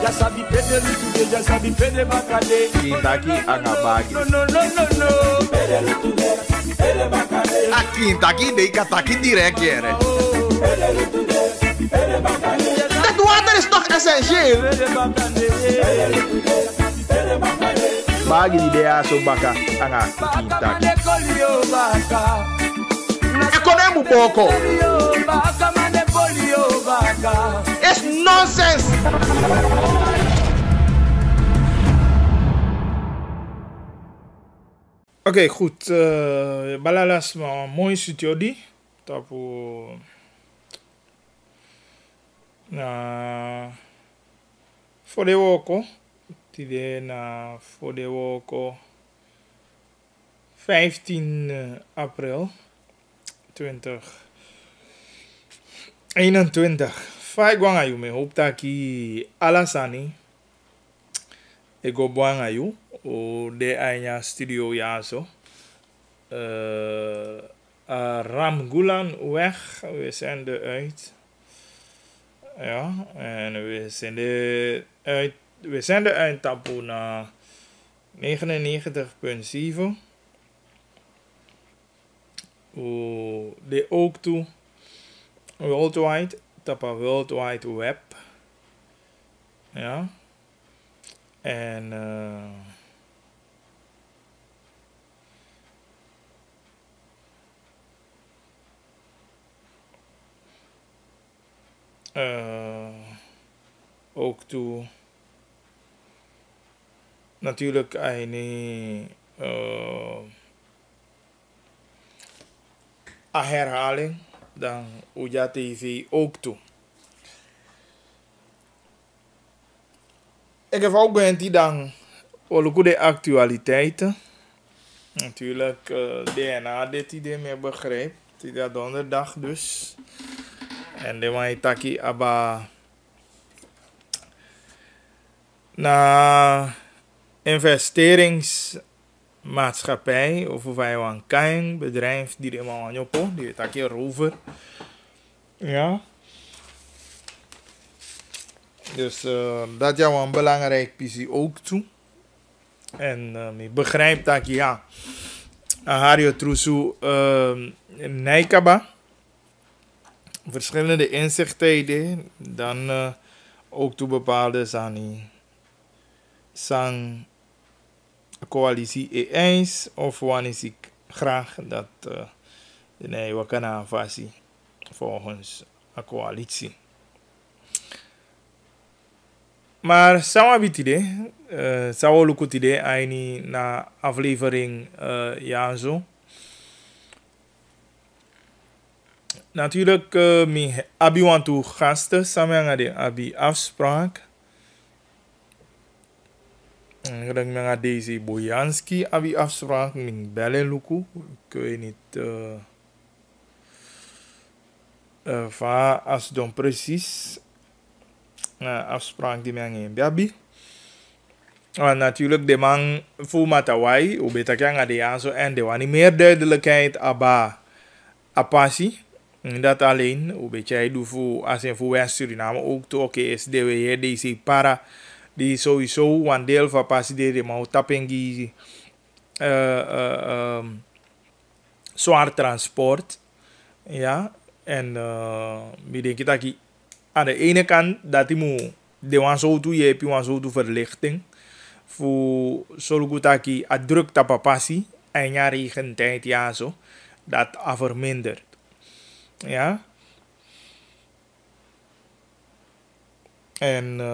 Ya sabi pede lutude, ya sabi pede bakade. Quinta aqui, agabag. No, no, no, no, no. Pede lutude, pede bakade. A quinta aqui, dei cataqui direct, era. Pede lutude, pede bakade. Dat water is toch essentieel? Pede bakade. Pede lutude, pede bakade. Bagi di dea so baka, anga Baka quinta aqui. mane kolio baka. Economo pouco. Baka mane kolio baka. It's nonsense. Oké, goed. Balalas maar mooi studio di. Tapu. Na. Voor de woko. Tide na voor de woko. 15 april 2021. Fai gwang ayu me hoop taki alasani. Ego buang ayu. O de anya studio yaso. Ramgulan weg. We zijn eruit. Ja, en we zijn eruit. We zijn eruit tapu naar 99.7. De ook toe worldwide, tapa World Wide Web. Ja. En ook toe natuurlijk een herhaling dan Uja TV ook toe. Ik heb ook die dan ook de actualiteiten. Natuurlijk DNA dit idee meer begrijpt. Die dat donderdag dus. En de mij taki aba na investeringsmaatschappij of wij een klein bedrijf die de man jopo die taki rover. Ja. Dus dat is een belangrijk piece ook toe. En ik begrijp dat ja, Hario Trusu Nijkaba verschillende inzichten dan ook toe bepaalde sang coalitie eens of wanneer ik graag dat de nieuwe kanavasie volgens een coalitie. Maar sama bitide, sawo lukutide aini na aflevering ja zo. Natuurlijk, mi abi want to gasten samen met de abi afspraak. Ik denk met deze Bojanski abi afspraak min bellen luku. Ik weet niet va as don precies. Afspraak die men in Biabi. Natuurlijk de man voor Matawai, hoe beter kan de ja zo en de wanneer meer duidelijkheid aba apasi. Dat alleen, hoe beter jij doet voor als een voor West Suriname ook toch oké is de we deze para die sowieso een deel van passie de maar tapengi zwaar transport, ja en bedenk dat ik aan de ene kant dat hij moet de wan zo toe je hebt wan zo toe verlichting voor solgutaki a druk tapapasi en ja regentijd ja zo dat vermindert, ja en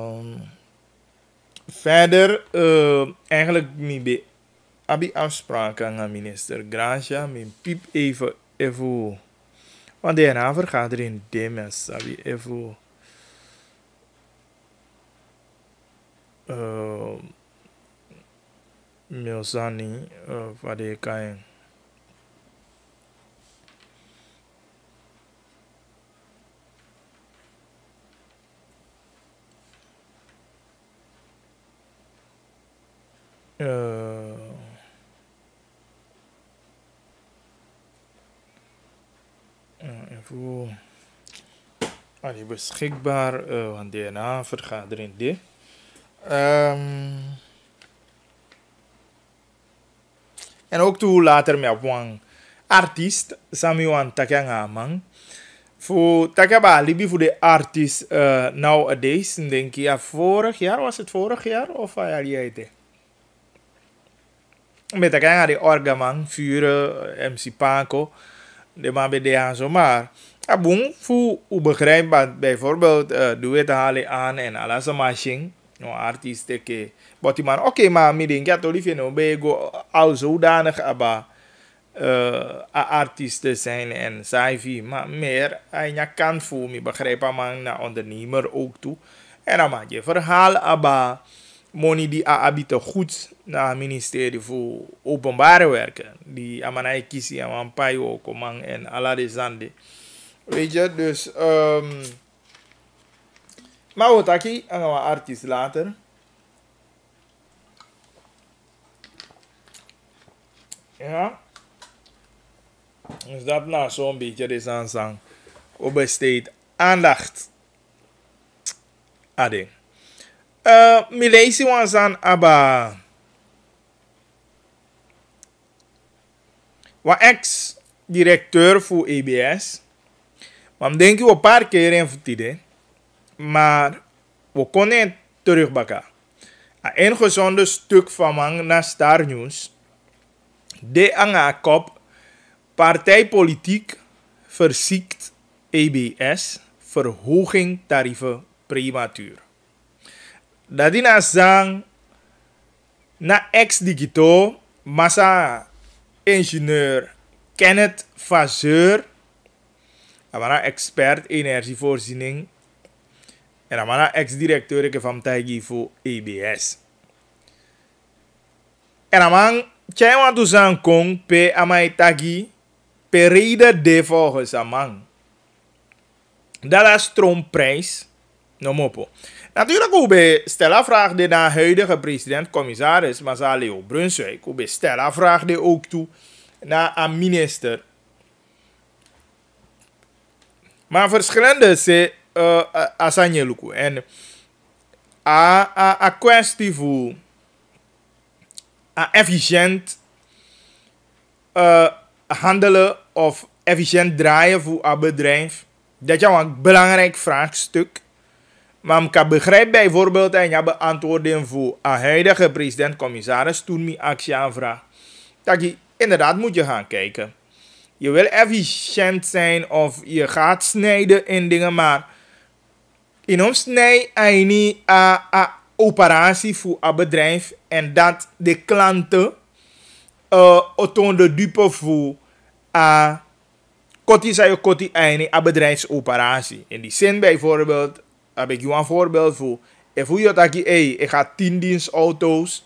verder eigenlijk mi abi afspraken aan minister Gracia min piep even want de na vergadering demes abi even Milsani van de kain die beschikbaar, want DNA-vergadering dit. En ook toe later met een artiest, Samuel Takanga man. Voor Takaba Libi voor de artiest nowadays, denk ik, ja, vorig jaar, was het vorig jaar of wat jaar jij het? Met Takanga de orgaman, vuren, MC Paco, de man bij de aan zo maar. Ja, boem, voor u begrijpt bijvoorbeeld, doe het halen aan en alles een machine. No artiest ke but man oké maar mi denk ja to liefje no be go al zodanig aba artiesten zijn en sci-fi maar meer je kan voor me begrijpen man naar ondernemer ook toe en dan maak je verhaal aba money die abite goed naar ministerie voor openbare werken die amanai kisi aan payo komang en ala de zande weet je dus maar wat aki aan een artiest later. Ja. Dus dat nou zo'n beetje de aanzang op besteed aandacht. Ade. Milesi wansan aba. Wa ex-directeur voor EBS. Maar denk je een paar keer in vertide. Maar we konden terugbakken. Een gezonde stuk van naar Star News. De aan kop. Partijpolitiek verziekt EBS. Verhoging tarieven prematuur. Dat in zang. Na ex-digito. Massa ingenieur Kenneth Vazeur. Expert energievoorziening. En dan ben ex-directeur van Taigi voor EBS. En dan ben jij want to zijn kong pe amai Taigi per reden de volgens amang. Dat is stroomprijs. No mopo. Natuurlijk ook bij Stella vraagde naar huidige president-commissaris Mazaleo Brunswijk. Ook bij Stella vraagde ook toe naar een minister. Maar verschillende ze asanye luku en a kwestie voor efficiënt handelen of efficiënt draaien voor een bedrijf. Dat is een belangrijk vraagstuk. Maar ik kan begrijpen bijvoorbeeld en je beantwoorden voor een huidige president-commissaris toen mijn actie aanvraag. Dat je inderdaad moet je gaan kijken. Je wil efficiënt zijn of je gaat snijden in dingen, maar in ons snij je niet een operatie voor een bedrijf en dat de klanten toon de dupe voor koti zei koti een bedrijfsoperatie. In die zin bijvoorbeeld heb ik je een voorbeeld voor. If je dat ik ga 10 dienstauto's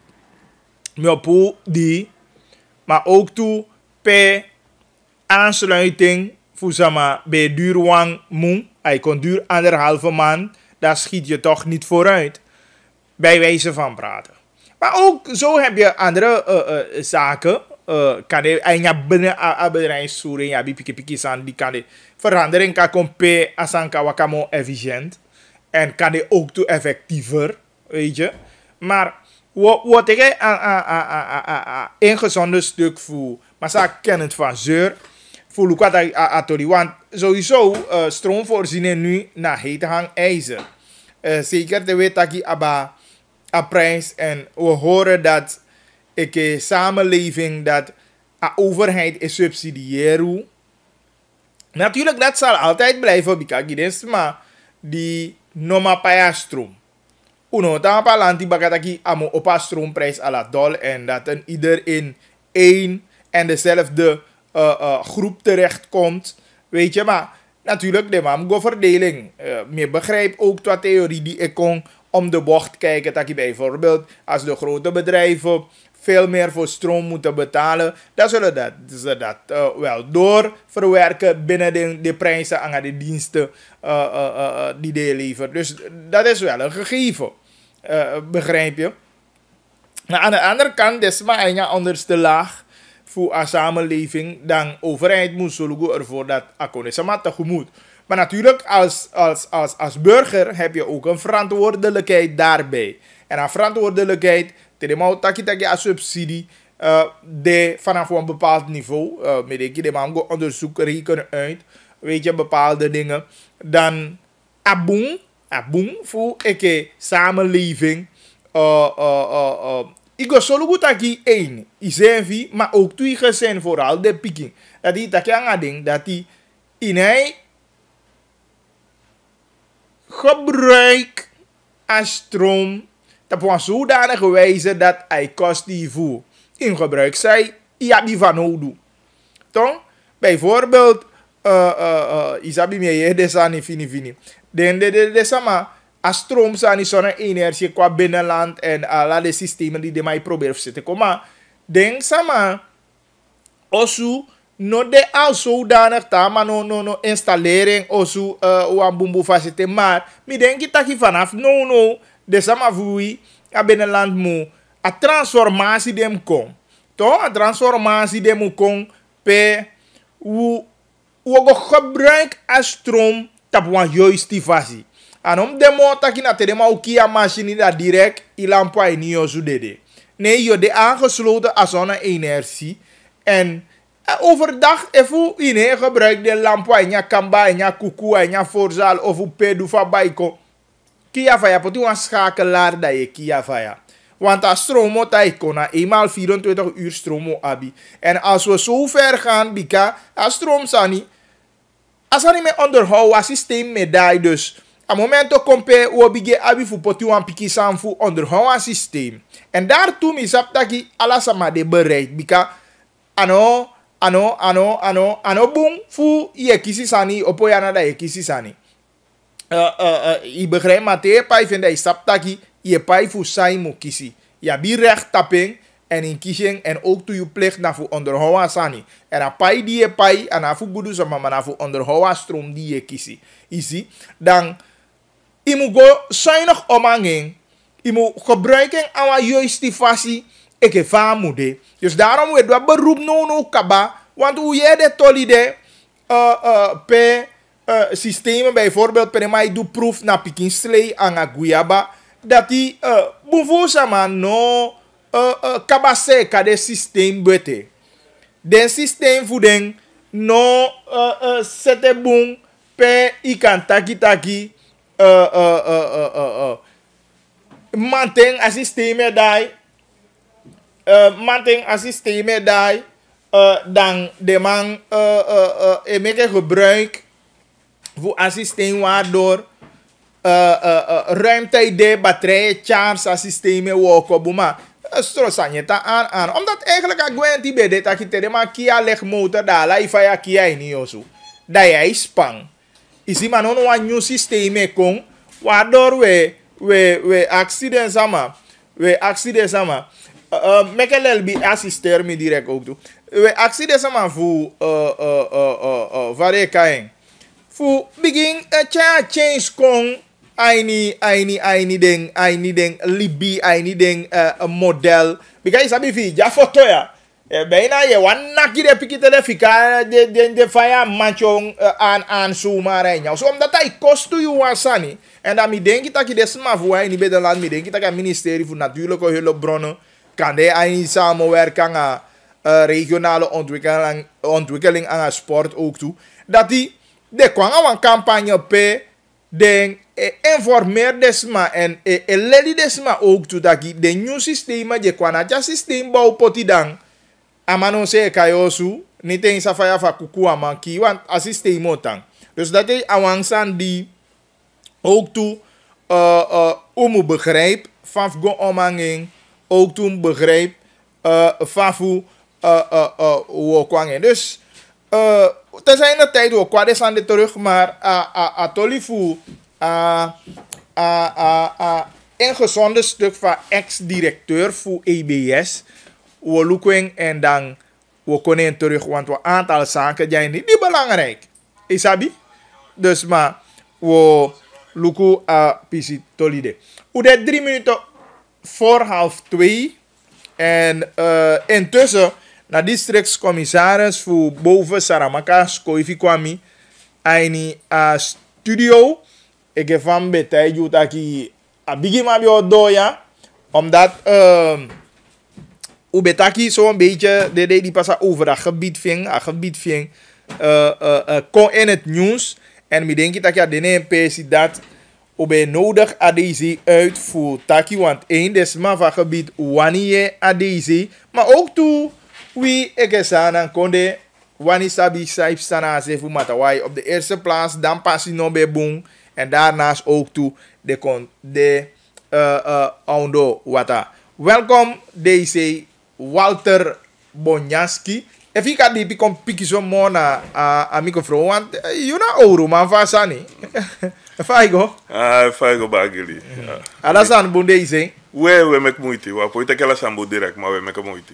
die, maar ook toe per aansluiting voor sama bij duurwang moe. Hij kon duur 1,5 maand. Daar schiet je toch niet vooruit. Bij wijze van praten. Maar ook zo heb je andere zaken. Kan je binnen een bedrijfsvoering. Ja, die kan de verandering kan komen. Asanka wakamo efficiënt. En kan je ook toe effectiever. Weet je. Maar wat ik een gezonde stuk voor. Maar ze kennen het van zeur. Voor Lukata Atori. Want sowieso stroomvoorziening nu naar hete hangijzer. Zeker te weten dat je een prijs. En we horen dat een samenleving dat de overheid is subsidiëren. Natuurlijk dat zal altijd blijven bekijken. Maar die noma paya stroom. Uno tapa lanti bakataki amo opa stroomprijs à la dol. En dat een ieder in één en dezelfde groep terechtkomt. Weet je, maar natuurlijk de mamgo verdeling. Je begrijpt ook wat theorie die ik kon om de bocht kijken. Dat je bijvoorbeeld als de grote bedrijven veel meer voor stroom moeten betalen. Dan zullen ze dat wel doorverwerken binnen de prijzen aan de diensten die die levert. Dus dat is wel een gegeven. Begrijp je? Maar aan de andere kant is maar een onderste laag voor een samenleving. Dan overheid moet zorgen ervoor dat akkoord is maar tegemoet. Maar natuurlijk, als burger heb je ook een verantwoordelijkheid daarbij. En een verantwoordelijkheid, terwijl taki als subsidie, vanaf een bepaald niveau, met de man onderzoek rekenen uit, weet je, bepaalde dingen, dan aboom voor een samenleving. Ik ga zo goed dat één, is maar ook twee gezin vooral de picking. Dat die dat je ding dat die in hij gebruik als stroom op een zodanige wijze dat hij kost die voer. In gebruik zij ja die van nodig. Toch? Bijvoorbeeld isabi meer desani fini. De sama als stroom zijn zo'n energie qua binnenland en alle de systemen die de mij proberen te zetten. Kom denk sama osu no de al zodanig maar no installering osu wan bumbu facilite maar mi denk dat je vanaf no de sama vui a binnenland mo a transformatie dem kom. Toch? A transformatie dem kom pe we go gebruik als stroom tap wan juiste fasie. Anom demo taki na terema ukia machine da direct ilampa in yo dede. Nee, je de aangesloten als zo'n energie en overdag even in gebruik de lampa en ja kamba en ja kuku en ja voorzaal of pedu van baiko. Kia vaya poti wan schakelaar dat je kia vaya. Want als stromo taiko na eenmaal 24 uur stromo abi. En als we zo ver gaan, bika, als stroom sani, als er niet meer onderhouden systeem met die dus. A momento kompe wobige abi fu poti wan piki sam fu onderhouden systeem. En daartoe mi saptaki alasama de bereid. Bika ano boom fu ye kisi sani opo yana da ye kisi sani. I begrijp maar te pai vind dat saptaki je pai fu sai mo kisi. Ja bi recht tapping en in kiezen en ook toe je plicht naar voor onderhouden sani. En a pai die je pai en a fu budu sama maar voor onderhouden stroom die je kisi. Isi dan je moet go zuinig omhanging. Je moet gebruiken aan juiste fasie. Ik heb van moeder. Dus daarom wordt dat beroep no kaba. Want hoe je de tolide per systemen bijvoorbeeld per mij doe proef naar pikinslee aan a guiaba. Dat die bovo sama no kaba seka de systeem bete. Den systeem voeding no sete boom per ikan taki. Manteng a systeem dai. Manteng a systeem dai. Dan de man make gebruik voor een systeem waardoor ruimte de batterijen charge a systeem woken buma. Strosanyeta aan. Omdat eigenlijk a gwen die bede dat je te ma kia leg motor da la ifaya kia ini yosu. Da jij spang. Isi man ono een nieuw systeem kon waardoor we accident sama. We accident sama. Mekelel bi assister me direct ook toe. We accident sama voor vare kaeng. Voor begin change kon aini ding libi aini ding model. Because sabi fi ja foto ya. Bijna je wanaki de pikite de fika de fire manchong aan sumarenya. So omdat hij kost to you wasani. En dan mi denk dat je desma voor hij niet bij de land mi denk dat het ministerie voor natuurlijke hulpbronnen kan de aini samenwerken aan regionale ontwikkeling aan sport ook toe. Dat die de kwam een campagne pe den informeer desma en ledi desma ook toe dat de nieuw systeem je kwam na systeem bouw poti dan. Amano se kayosu niet eens afaya fa kuku amanki want assiste motang. Dus dat is awansan die ook toe begrijp van go omhanging ook toen begrijp van wokwangen. Dus er zijn de tijd ook kwades aan de terug maar atolifu een gezonde stuk van ex-directeur voor EBS. We lukken en dan we kunnen terug, want we aantal zaken zijn niet belangrijk. Isabi? Dus maar we lukken pisi tolide. We de 3 minuten voor 1:30 en intussen na districtscommissaris voor boven Saramaka Skoifi kwami aini a studio. Ik heb van betij jutaki a bigi mabio doya. Omdat u betaki zo'n beetje die passa over dat gebied ving. A gebied ving kon in het nieuws. En ik denk dat ja, de NPC dat u ben nodig a deze uit voor taki. Want één desma van gebied wanneer a deze. Maar ook toe wie ik staan en konde wanneer sabi saip staan ze voor matawai op de eerste plaats. Dan pas je nog bij boom. En daarnaast ook toe de Aundo Wata. Welkom deze Walter Bonjaski. If ik had die kom pikkie zo mooi naar a microfoon, want je na ouro man van Sani. Faigo. Faigo bagili. Ada san bon deze. We mek moeite. Wa po ite kala sambo direct, maar we mek moeite.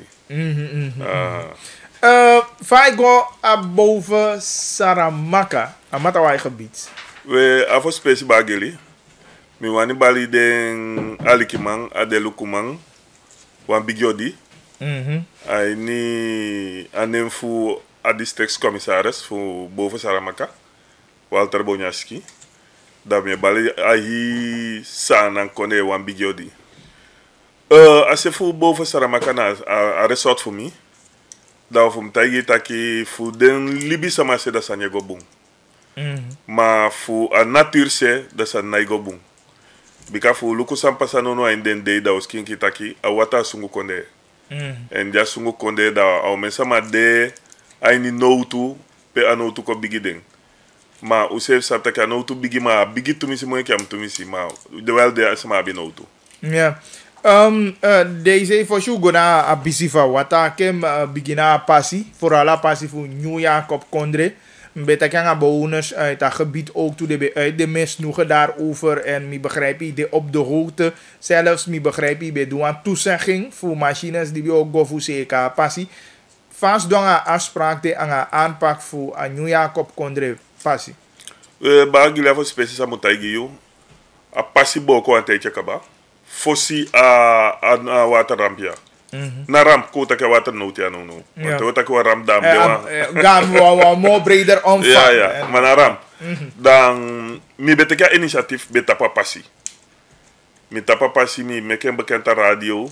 Faigo boven Saramaka, Amatawai gebied. We afo space bagili. Mi wani bali den alikimang adelukumang wan bigjodi. Ai ni anem fu a districtscommissaris fu boven Saramaka, Walter Bonjaski. Dat me bali ahi sanan kone wan bigjodi. Als je fu boven Saramaka na a resort voor mi, dan fu mtagi taki fu den libi sama se da sanye go bung. Maar voor a natuur se dat is een naigo boom. Bika voor luku sampasa no in den day da uskin kitaki a wata sungu konde. En ja sungu konde da au mensa ma de aini no tu pe ano tu ko bigi ding. Maar usef sapta no tu bigi ma bigi tu misi mo kam tu misi ma de wel de asma bi no tu. Ja. Deze voor jou gona a bisifa wata kem bigina passi vooral a passi voor New Jacob Kondre. Betekent bewoners uit dat gebied ook toe de uit de misnoegen daarover en mi begrijp je op de hoogte zelfs mi begrijp je bij doen toezegging voor machines die we ook go voor CK passie vast doen een afspraak de aan aanpak voor een New Jacob Kondre passie. We bagila voor species amutaigio a passie boko aan tijdje kaba fossi a water rampia. Na ramp kota ke water nood ja no. Want kota ke ramp dam gaan we more breder omvang. Ja, maar na ramp. Dan mi beteka initiatief betapa passi. Mi tapa passi mi meken bekend radio.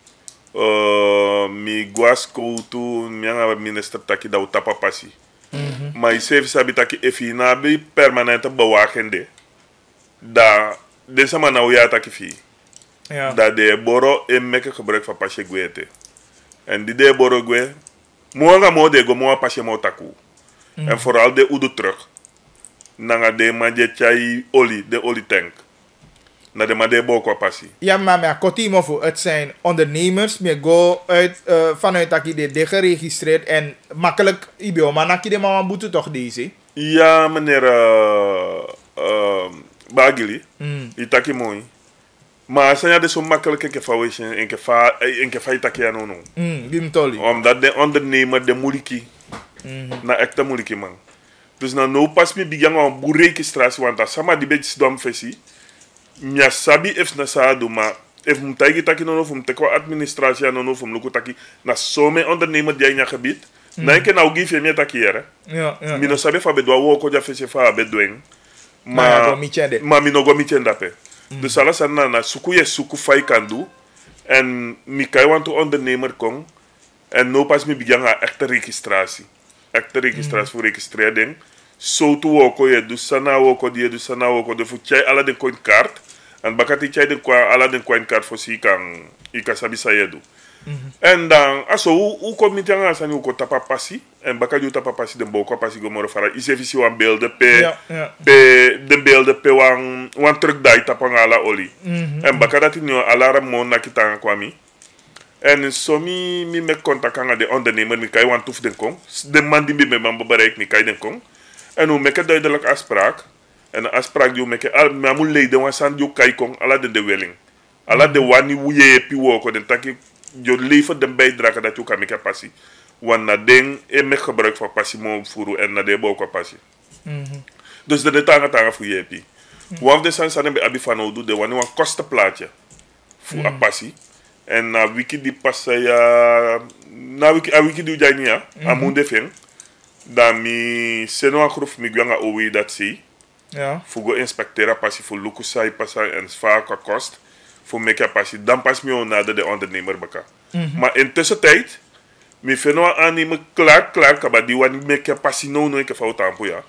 Mi guasco tu mi anga minister taki da tapa passi. Maar je zegt sabi taki efina be permanente bewakende. Da desa mana uya taki fi. Ja. Dat de boro en meke gebruik van pasje gwete. En die de boro gwe, moanga mo de go moa pasje mo taku. En vooral de udu terug. Nanga de manje chai oli, de oli tank. Na de made boko passie. Ja, maar kotimo voor het zijn ondernemers, meer go uit vanuit dat je de geregistreerd en makkelijk ibio, maar nak je de mama boete toch deze? Ja, meneer Bagili, itaki mooi. Maar zijn ja dus zo makkelijk in kefawishen in kefaitaki ja no. Bimtoli. Omdat de ondernemer de moeilijkie, na echte moeilijkie man. Dus na no pas me bigang aan boer registratie, want dat sama die beetje dom versie. Mia sabi if na sa do maar if mutagi taki no of mtekwa administratie no of mluku taki na some ondernemer die in je gebied. Na ik nou give je me taki here. Ja. Mi no sabi fa bedwa wo ko ja fese fa bedwen. Maar mi no go mi chenda pe. Dus alles na suku je suku fai kan do. En mi kai want to ondernemer kom. En no pas mi bigang a echte registratie. Echte registratie voor registrering. Zo te woko je dus sana woko die dus sana woko de voor chai ala de coin card en bakati chai de kwa ala de coin card voor si kan ikasabi sayedu. En dan aso u komite nga sani u ko tapa passi en bakati tapa passi de boko passi go moro fara isevisi wan beelde pe de beelde pe wan truck dai tapa ngala oli. En bakati no alarm mo nakita kwami. En so mi me kontakanga de ondernemer mi kai wan tuf den kom. De man die me man bereik mi kai den kom. En we maken duidelijk afspraak. En de afspraak die we maken, maar moet leiden, want zijn die kijken, alle de willing. Alle de wani woeje piwoko, den taki, je levert de bijdrage dat je kan maken passie. Want na den, met gebruik van passie moet voeren en na de bouw passie. Dus de tanga voor je pi. Wat de zijn bij abi van oudu, de wani wan kostenplaatje voor a passie. En na wiki die passen ja, na wiki die jij niet ja, amunde ving. Dan mi seno a groef mi gwanga owe dat zie. Ja. Fugo inspectera passi voor lukusai passa en vaak kost. Voor meke passi. Dan pas mi nader de ondernemer baka. Maar intussen tijd, mi feno aannemen klaar kaba die wan meke passi no ik fout aan ja.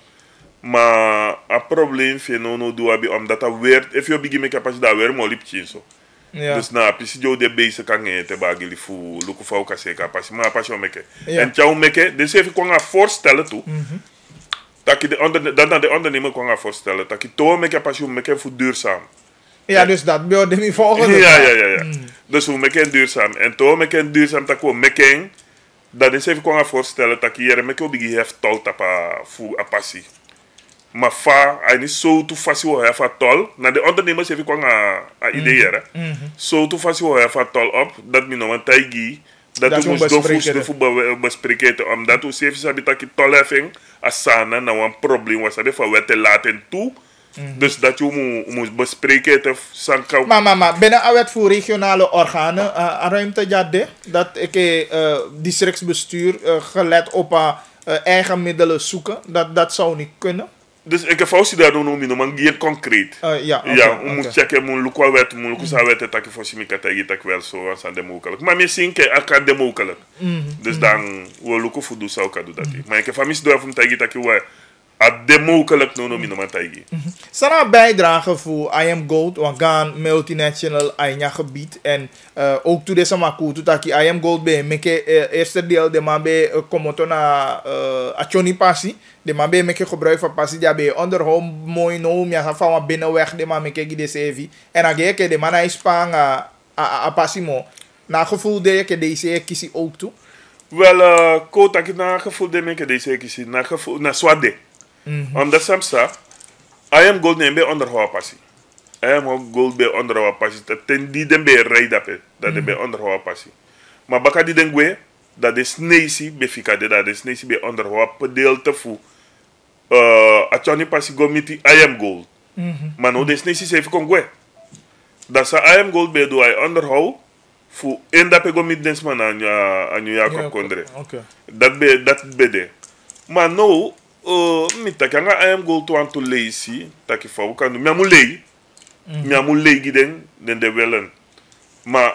Maar a probleem feno no do abi omdat dat weer if you begin meke passi da weer mo lipchi so. Ja. Dus na pisi jo de base kan te bagili fu luku fau ka se ka passi maar passi meke. Ja. En jou meke, dus even kon gaan voorstellen toe. Dat je de ondernemer kon gaan voorstellen. Dat je toch meke passi meke voor duurzaam. Ja, dus dat bedoelde mi volgende. Ja. Dus we maken duurzaam. En toen maken duurzaam, dat we maken, dat is even gaan voorstellen, dat je hier met je heeft tol tapa voor een passie. Maar fa, hij is zo toevallig hoe hij heeft tol. Na de ondernemers even gaan ideeën. Zo toevallig hoe hij heeft tol op, dat we nog een tijdje, dat we moest doen voor bespreken, omdat we zeven sabi dat je tol heeft, asana, nou een probleem was, dat we te laten toe. Dus dat je moet bespreken het sanka. Maar binnen de wet voor regionale organen, ruimte jade, dat ik districtsbestuur gelet op eigen middelen zoeken, dat zou niet kunnen. Dus ik heb fausie daar doen, maar hier concreet. Ja, we moeten checken, we moeten wet, we moeten weten dat je voor mij kan zeggen dat wel zo als aan de mogelijk. Maar misschien kan je aan de mogelijk. Dus dan we lukken voor doen zou kunnen dat. Maar ik heb familie door om te zeggen dat je wel a democratic no minomatagi. Sana bijdrage voor I Am Gold, want gaan multinational Aina gebied en ook toe deze makutu taki I Am Gold be meke eerste deel de maar be komoto na achoni passi, de maar be meke gebruik van passi ja be onderhoud mooi no mia van binnenweg de maar meke gide sevi en ageke de man is pang a passi mo na gevoel de ke deze kisi ook toe. Wel ko taki na gevoel de meke deze kisi na gevoel na swade. Omdat samsa, I Am Gold neem bij onderhouden passie. I Am Gold bij onderhouden passie. Ten die den bij rijden dat de bij onderhouden passie. Maar baka die den gwe, dat is neesi bij fikade, dat is neesi bij onderhouden pedeelte voor. Atjani passie go met die I Am Gold. Maar no des neesi even kon gwe. Dat sa I Am Gold bij doe hij onderhouden voor en dat go met dens man aan je Jacob Kondre. Dat bij de. Maar no. Mi takanga I Am Gold to want to lazy taki fa kan mi amu lei giden den de wellen maar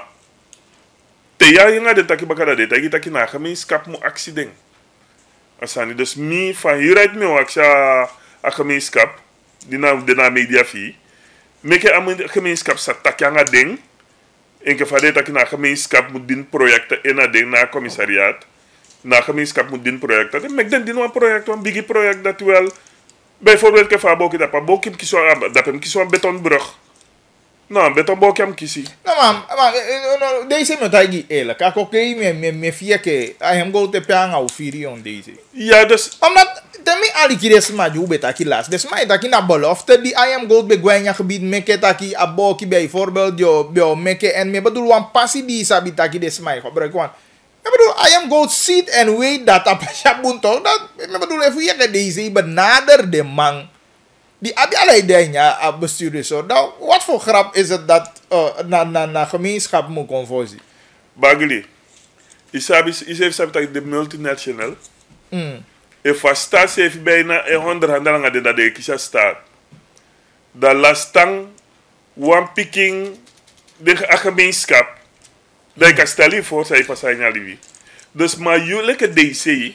te ya yanga de taki bakada de taki na gemeenskap mu accident asani dus mi van hieruit mi aksha a gemeenskap dina media fi meke am gemeenskap sa takanga ding en ke fa de taki na gemeenskap mu din projecten en na ding na commissariat na gemeenschap moet din project dat ik denk dit een project een big project dat wel bijvoorbeeld ke fa boki dat pa boki kiso dat hem kiso een betonbrug nou betonbrug hem kisi nou maar deze moet hij eerlijk kijk oké me via ke I Am Gold te panga o firi on deze ja dus omdat temi ali kires ma ju betaki las des ma taki na belofte die I Am Gold be gwenya gebied meke taki a boki bijvoorbeeld jo meke en me bedoel wan passie die sabi taki des ma gebruik wan. Ik bedoel, I Am Gold ziet en weet dat op Shabunto, dat, ik bedoel, even je deze benader de man, die abi allerlei dingen bestuurder zo. Nou, wat voor grap is het dat na gemeenschap moet confusie? Bagli, is heeft dat de multinational, if a staat heeft bijna 100 handelingen dat de kisha staat, dat lastang, one picking, de gemeenschap, dat ik stel voor zij pas zijn alibi. Dus maar jullie DC,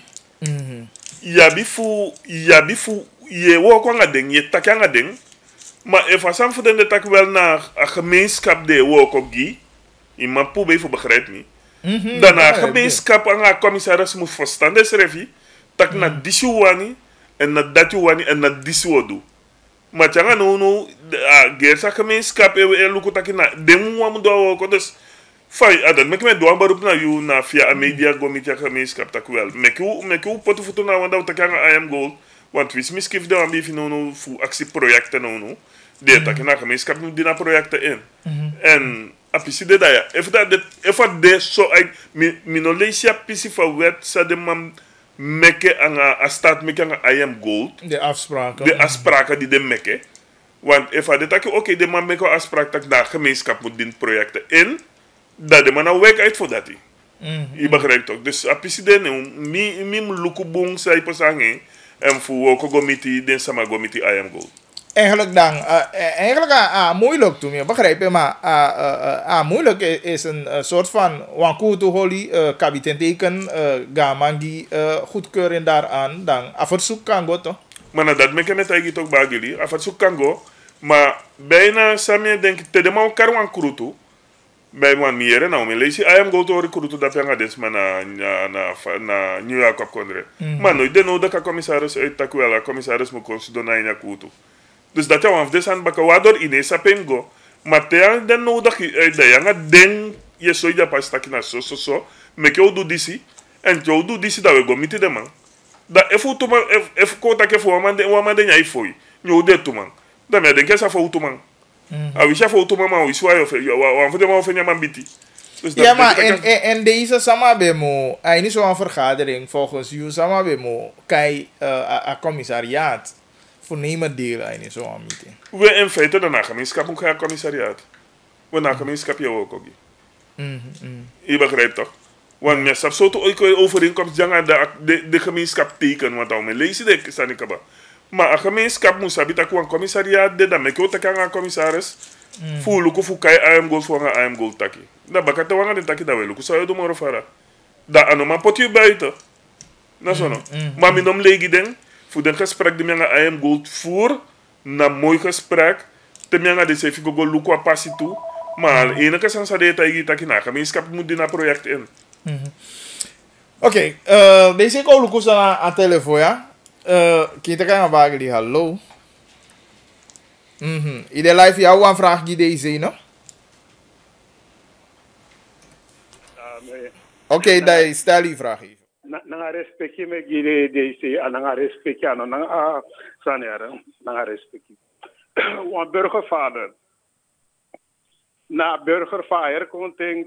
ja bifu je wo kwanga ding je takanga ding, maar if sam voor de tak wel naar een gemeenschap de wo ko gi, iemand probeer voor begrijp me. Dan een gemeenschap aan een commissaris moet verstaan des revi, tak na disuwani en na datuwani en na disuodu. Maar tjanga no gersa gemeenschap e luku takina demu mu do ko dus fai adan mek me doan barup na you na via media go mit gemeenskap tak wel mek u potu foto na wanda takanga I Am Gold want wis miskif de ambi no fu actie projecten no de takina gemeenskap nu dina projecten in en apisi de daya if dat de so I minolesia pisi for wet sa de mam meke a start meke I Am Gold de afspraken die de meke want if dat tak oké de man meke afspraak tak da gemeenskap moet din projecten in dat de man nou werk uit voor dat Je begrijpt toch? Dus apisi de mi luku bong sai pasange en fu ko gomiti den sama gomiti I am gold. Eigenlijk dan, moeilijk toen je begrijp, maar moeilijk is een soort van wankutu holi kabitenteken gamangi goedkeuring daaraan, dan afverzoek kan go toch? Maar dat me kemet eigenlijk toch bagili, afverzoek kan go, maar bijna samen denk ik te de man karwan krutu. Bij man miere nou me lees I am go to recruit dat je gaat maar na New York op kondre. Maar nooit de nodige commissaris uit takwela commissaris mo considona in akutu. Dus dat je af desan baka wador ine sapengo. Maar te den nodig uit de janga den je so ja pas takina so me ke odu disi en je odu disi dat we go miti de man. Da efu to man ef ko ta ke fo man de nyai foi. Nyo de to man. Da me den ke sa fo to man. Awisha fo to man wi swa yo fe wa de man fe nyaman biti. Dus ja, maar en deze samabemo, hij niet zo'n vergadering volgens u samabemo, kai a commissariaat voor nemen deel hij niet zo'n meeting. We in feite daarna gemeenschap moet gaan commissariaat. We na gemeenschap je ook ook. Je begrijpt toch? Want je hebt zo te overeenkomst de gemeenschap teken, want dan lees je de sanikaba. Maar een gemeenschap moet hebben dat een commissariaat de dan met ook een commissaris. Fu luku fu kai I am gold voor een I am gold taki. Da bakate wanga de taki da we luku zou je doen maar fara. Da anoma potje buiten. Na zo no. Maar mi nom legi den voor den gesprek de menga I am gold voor na mooi gesprek. De menga de se figo go luku a passi toe. Maar enige sensa de taki na gemeenschap moet die na project in. Oké, deze ko luku sa aan telefoon ja. Kita kan bagli hallo. Ide live jou een vraag die deze no? Oké, dan stel je vraag even. Nanga respecti me gide deze, nanga respecti ano, nanga sanere, nanga respecti. Wan burgervader. Na burgervader konting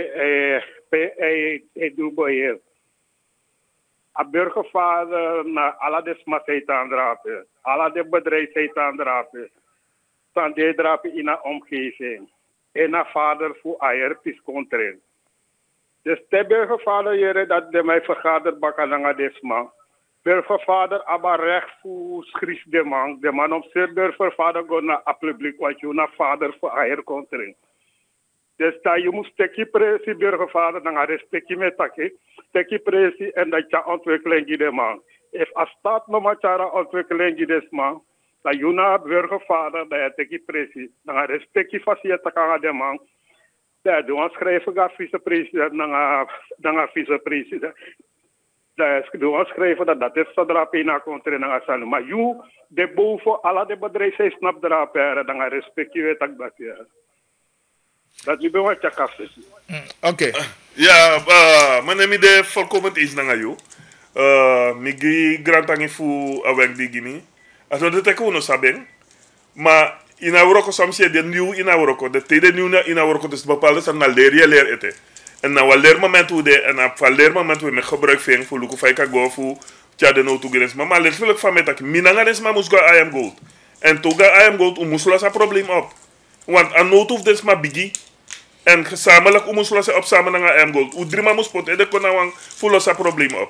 pe duboyer. A burgervader na alla de smateit aandrapen, alla de bedrijfsheid aandrapen. Dan de drapen in een omgeving. En een vader voor eier piscontren. Dus de burgervader jere dat de mij vergader bakalanga desma. Burgervader aba recht voor schrijf de man op zijn burgervader go naar het publiek wat je naar vader voor eier contren. Dus dat je moet tekje presi burgervader dan respect je met takje. Tekje presi en dat je ontwikkeling de man. If a staat no machara ontwikkeling desma. Dat je naar burgervader, dat je tegen president, dan respect je van je te de man. Dat je schrijven gaat vicepresident, dan vicepresident. Dat je schrijven dat is zodra pina komt in een maar je, de boven, alle de bedrijven snapt drapen, dan respect je dat je. Dat je wat je kan zeggen. Oké. Ja, maar neem je de volkomen eens naar jou. Migi grantangi fu aweng di gini. Aso de teko no saben. Maar in Auroko soms je de nieuw in Auroko, de tweede nieuw in Auroko dus bepaalde zijn na leer ete. En na wel leer moment hoe de en na leer moment hoe met gebruik ving voor luku faika go voor tja de no to genes. Maar letterlijk van met dat minanga des ma mus go I am gold. En toga I am gold umusula sa probleem op. Want aan nood hoeft des ma bigi. En gezamenlijk umusula sa op samen na I am gold. U drie ma mus pot ede kona wang fulo sa probleem op.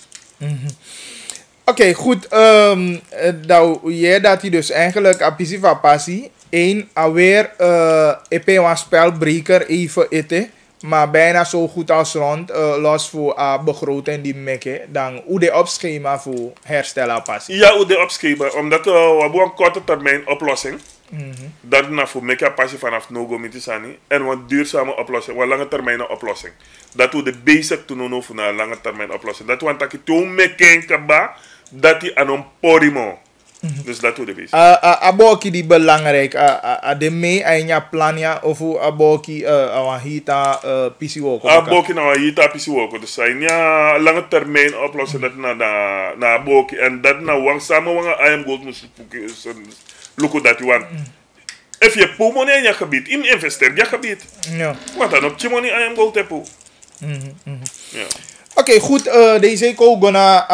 Oké, goed. Nou, jij dat hij dus eigenlijk apisi van passie. Eén, alweer EP een spelbreker even eten. Maar bijna zo goed als rond. Los voor begroting die mekke. Dan hoe de opschema voor herstellen passie. Ja, hoe de opschema. Omdat we hebben een korte termijn oplossing. Dat na voor mekke passie vanaf no-go mitisani. En een duurzame oplossing. Een lange termijn oplossing. Dat we de basic doen over naar een lange termijn oplossing. Dat we een takje toe mekke kaba. Dat hij aan een porimo. Dus dat doe de best. Aboki die belangrijk. De mee en je planja of aboki aan hita pisiwoko. Aboki nou hita pisiwoko. Dus zijn ja lange termijn oplossen dat na aboki en dat na wang samen wang I am gold moet lukken dat je want. If je poe money in je gebied, im investeer je gebied. Ja. Want dan op je money I am gold te poe. Ja. Oké, goed. Deze ko gona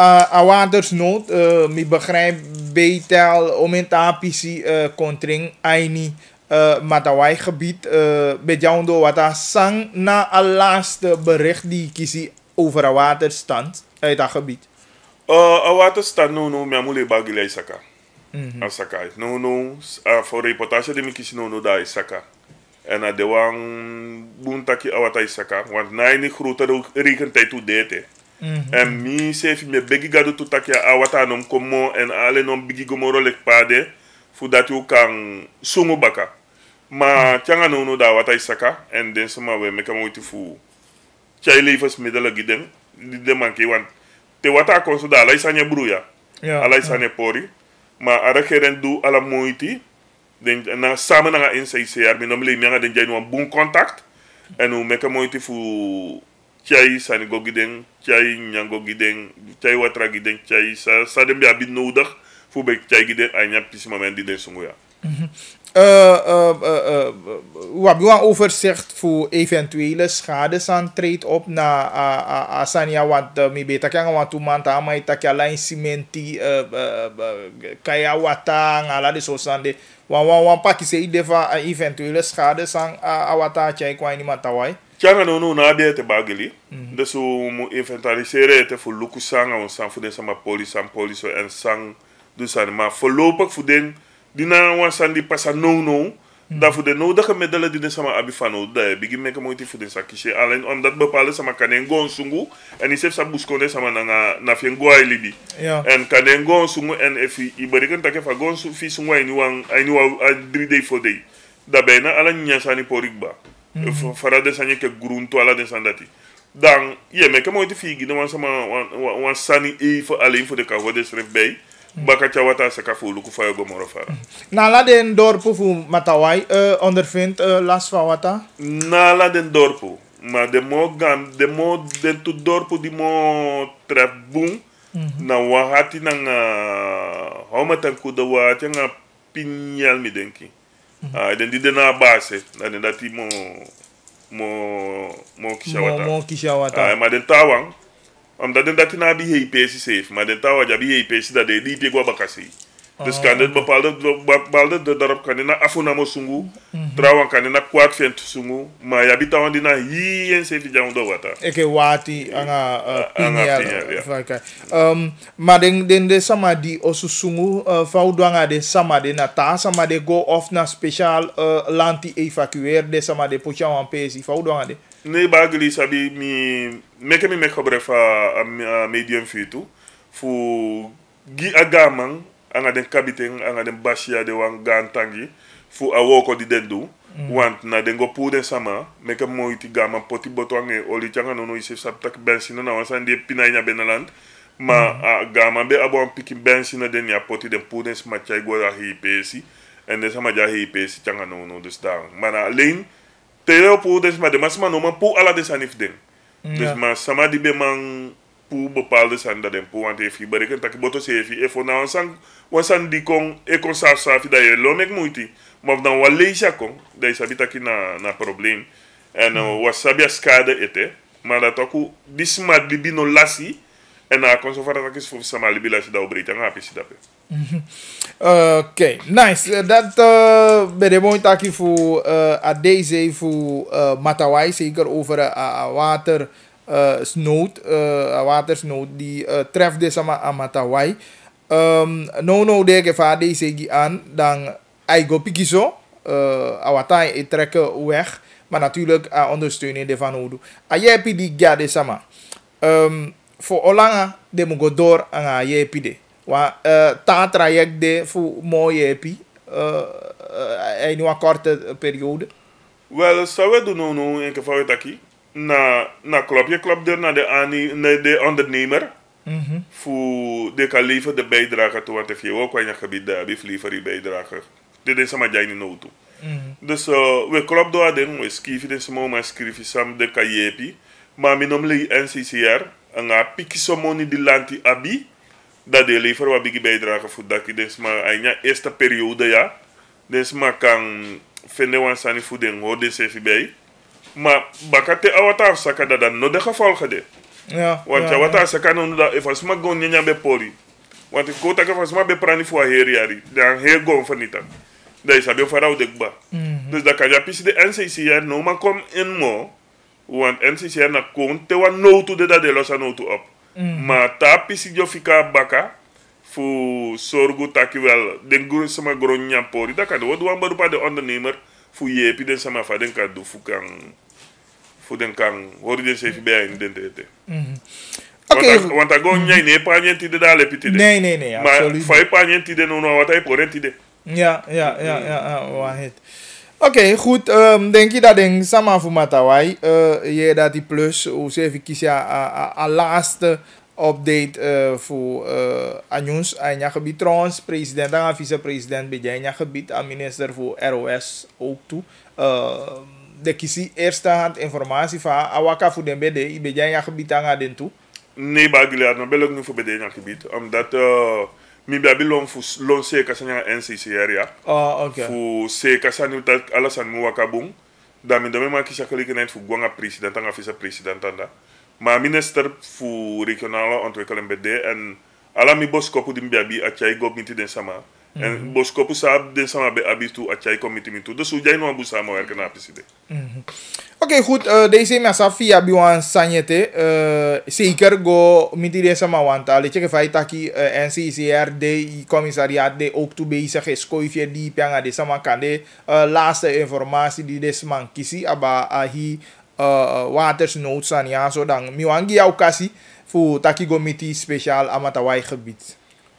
watersnood. Mi begrijp betel om in tapisi kontring aini Matawai gebied. Bejaundo wat sang na al laatste bericht die kies over een waterstand uit dat gebied. Een waterstand no me amule bagile Isaka. Asaka. No voor reportage de mi kies no da Isaka. En de wang buntaki awata Isaka. Want na ni grote rekentijd toe deed. En mi sefi me begi gado tu takia awata nom komo en ale nom bigi gomoro lek pade fu dat you kan sungu baka. Ma tianga no da awata Isaka en den sama we meka moiti fu chai levers middele giden de manke wan te wata konso da ala isanya bruya. Ala isanya pori. Ma ara keren du ala moiti den na samen na NCCR mi nom le mi nga den jay no bon contact en u meka moiti fu chai sani go giden chai nyango giden chai watra giden chai sa dem ya bi nodig fu be chai giden ay nyap pis moment di den sungu ya. Wat u overzicht voor eventuele schades treedt op na asania wat mi beta kanga wat tu manta mai takia line cementi kaya watang ala de sosande wan paki se ideva eventuele schades aan awata chai kwa ni matawai. Tianga no na be te bageli. Dus mu inventariseren te voor luku sanga on sang voor den sama police en sang dus aan maar voorlopig voor den dina wan san di passa no da voor de nodige middelen die den sama abifano da bigi meka moiti voor den sakishe alleen omdat bepaalde sama kanengo sungu en isef sa buskonde sama na fiengo ai libi en kanengo sungu en efi iberikan take fa gon su fi sungu ai ni wan 3 day 4 day da bena ala nya sani porigba fara de sanye ke grunto ala de sandati dan ye meka moiti fi gi wan sama wan sani e fo alleen voor de ka wode sref bay baka chawata saka fu luku fayo gomoro fara. Na la den dorpo fu Matawai ondervindt last van wata? Na la den dorpo. Maar de mo den tu dorpo di mo tref boom. Na wahati nang homatan kuda wahati nga pinyal mi denki. Den di na base. Na den dati mo kishawata. Mo kishawata. Ma den tawang. Omdat den dat na bi hei pesi safe, maar den tawa ja bi hei pesi dat de die pegwa bakasi. Dus kan dit bepaalde de daarop kan na afuna mo sungu, trouwen kan na kwart vent sungu, maar ja bi tawa di na hi en safe ja ndo wata. Eke wati anga pinyal. Maar den de sama di osu sungu faudu anga de sama de na ta sama de go off na speciaal lanti evacueer de sama de pocha wan pesi faudu anga de. Nee, bageli sabi mi mek gebref a medium fitu fu gi agamang anga den kabiteng anga den basia de wan gantangi fu awoko di dendu want na den go pude sama mek moiti gama poti botwange oli changa no ise saptak bensina na wasan de pinanya benaland ma gama be abon piki bensina den ya poti den pude sma chai go hi pesi en de sama ja hi pesi changa no dus down mana alleen Teo pu des ma de masma no man pu ala de sanif den. Dus ma sama di be man pu bepaalde san da den pu want efi bereken tak boto se efi efo na wansan di kon e kon sa fi da ye lo mek muiti. Ma dan waleisha kon da sabita ki na probleem. En wasabi skade ete ma da toku disma di bino lasi en a kon so fara tak is fu sama libi lasi da obrita nga pesi da pe. Okay, nice. Dat ben ik taki voor a deze voor Matawai zeker over watersnood die treft deze aan Matawai. No deke va deze gi aan dan ai go pikiso awatai trekken weg, maar natuurlijk ondersteuning de van Odu. Ayepi die ga de sama. Voor olanga de mo go door aan ayepi de. Ta traject de voor mooie epi in een korte periode. Wel, zou we doen no in geval taki na klop je klop er naar de ondernemer voor de kan leveren de bijdrage toe, want if je ook in je gebied daar heb je die bijdrage dit is maar jij niet nodig. Dus we klop door den we schrijven dus maar schrijven sam de kajepi maar mijn naam is NCCR en a pikso money di lanti abi dat de lever wat bigi bijdrage voor dat je dus maar in je eerste periode ja dus maar kan vinden wan sani voor den hoorde se bij maar bakate awata saka dat dan no de gevolgen de ja want ja awata saka no da if asma gon nyanya be poli want ik kota ka asma be prani voor her yari dan her gon vanita Dat is abio farao dekba. Dus dat kan je pisi de NCCR no man kom in mo. Want NCCR na kon te wan no to de dat de losa no to op. Maar ta pisi jo fika baka fu sorgu taki wel den guru sama gronya pori da kan do wan baru de ondernemer fu yepi den sama fa den kan do fu den kan hori den sefi be in den tete. Oké. Want a go nyai ne pa nyenti de dale pitide. Nee, Maar absoluut. fa pa nyenti de no no wat hij porenti de. Ja, wahid. Oké, goed. Denk je dat ding sama voor Matawai? Je dat die plus, hoe ze even kiezen, a laatste update voor Anjons en je gebied trouwens, president en vicepresident bij je gebied, en minister voor ROS ook toe. De kiesie eerste hand informatie van Awaka voor de BD, bij je gebied aan den toe. Nee, bagili na belok ni fu bede na kibit. Omdat mi babi lon fu lon se kasanya NCCR ya. Oh, oké. Fu se kasanya utat alasan mu wakabung. Da mi dame ma kisha kali kenet fu gwanga president anga vice president anda. Maar minister fu regionale ontwikkeling bede en ala mi boskopu dim babi achai gobmiti den sama. En boskopu saab den sama be abitu achai committee mitu. Dus ujai no abu sama werken na piside. Oké, goed. Deze mensen via Biwan Sanyete. Zeker go mitide sama wanta. Weet je que fai taki NCCR de commissariat de ook toe bezig is. Koifje die pianga de sama kande laatste informatie die des man kisi aba ahi watersnood ja zo dan miwangi jou kasi fu taki go miti speciaal amatawai gebied.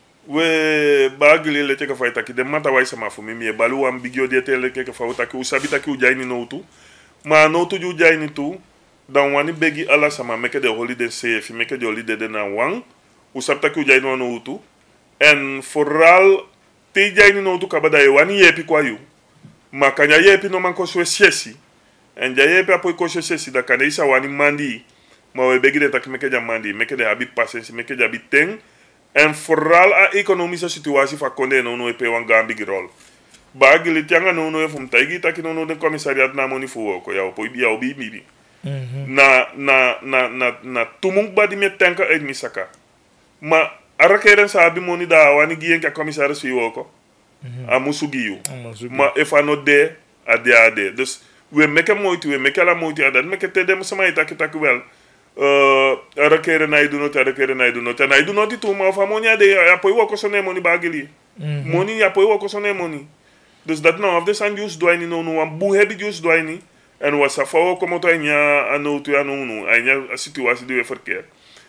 We bagili le teke fai taki de matawai sama fu mi balu am bigyo de tele ke fa taki usabi taki ujai ni no tu. Maar no to ju jai ni tu dan wani begi ala sama meke de holiday safe meke de holiday de na wang usap taki ujai no tu en vooral te jai ni no tu kabada e wani yepi kwa yu ma kanya yepi no man ko so siesi en ja yepi apoy ko so siesi da kana isa wani mandi ma we begi de taki meke ja mandi meke de habit patience meke ja biteng en vooral a economische situatie fa konde no e pe wan gambi girol bagili tianga no fum taigi taki no de commissariat na moni fu ko yaw po yaw bi mi na tumung badi me tanka et misaka ma arakeren sa bi moni da wani giyen ka commissaire fi woko amusugiyu ma efano de ade dus we meke moiti we meke la moiti adan meke tede musama itaki taki wel arakeren na idu no ta na idu no ti tu ma fa moni ade ya po woko so ne moni bagili moni ya po woko so ne moni. Dus dat nou, of de san juist doini no wan boe heb juist doini en was sa fawo como to anya anotu anu anya situatie die we verkeerd.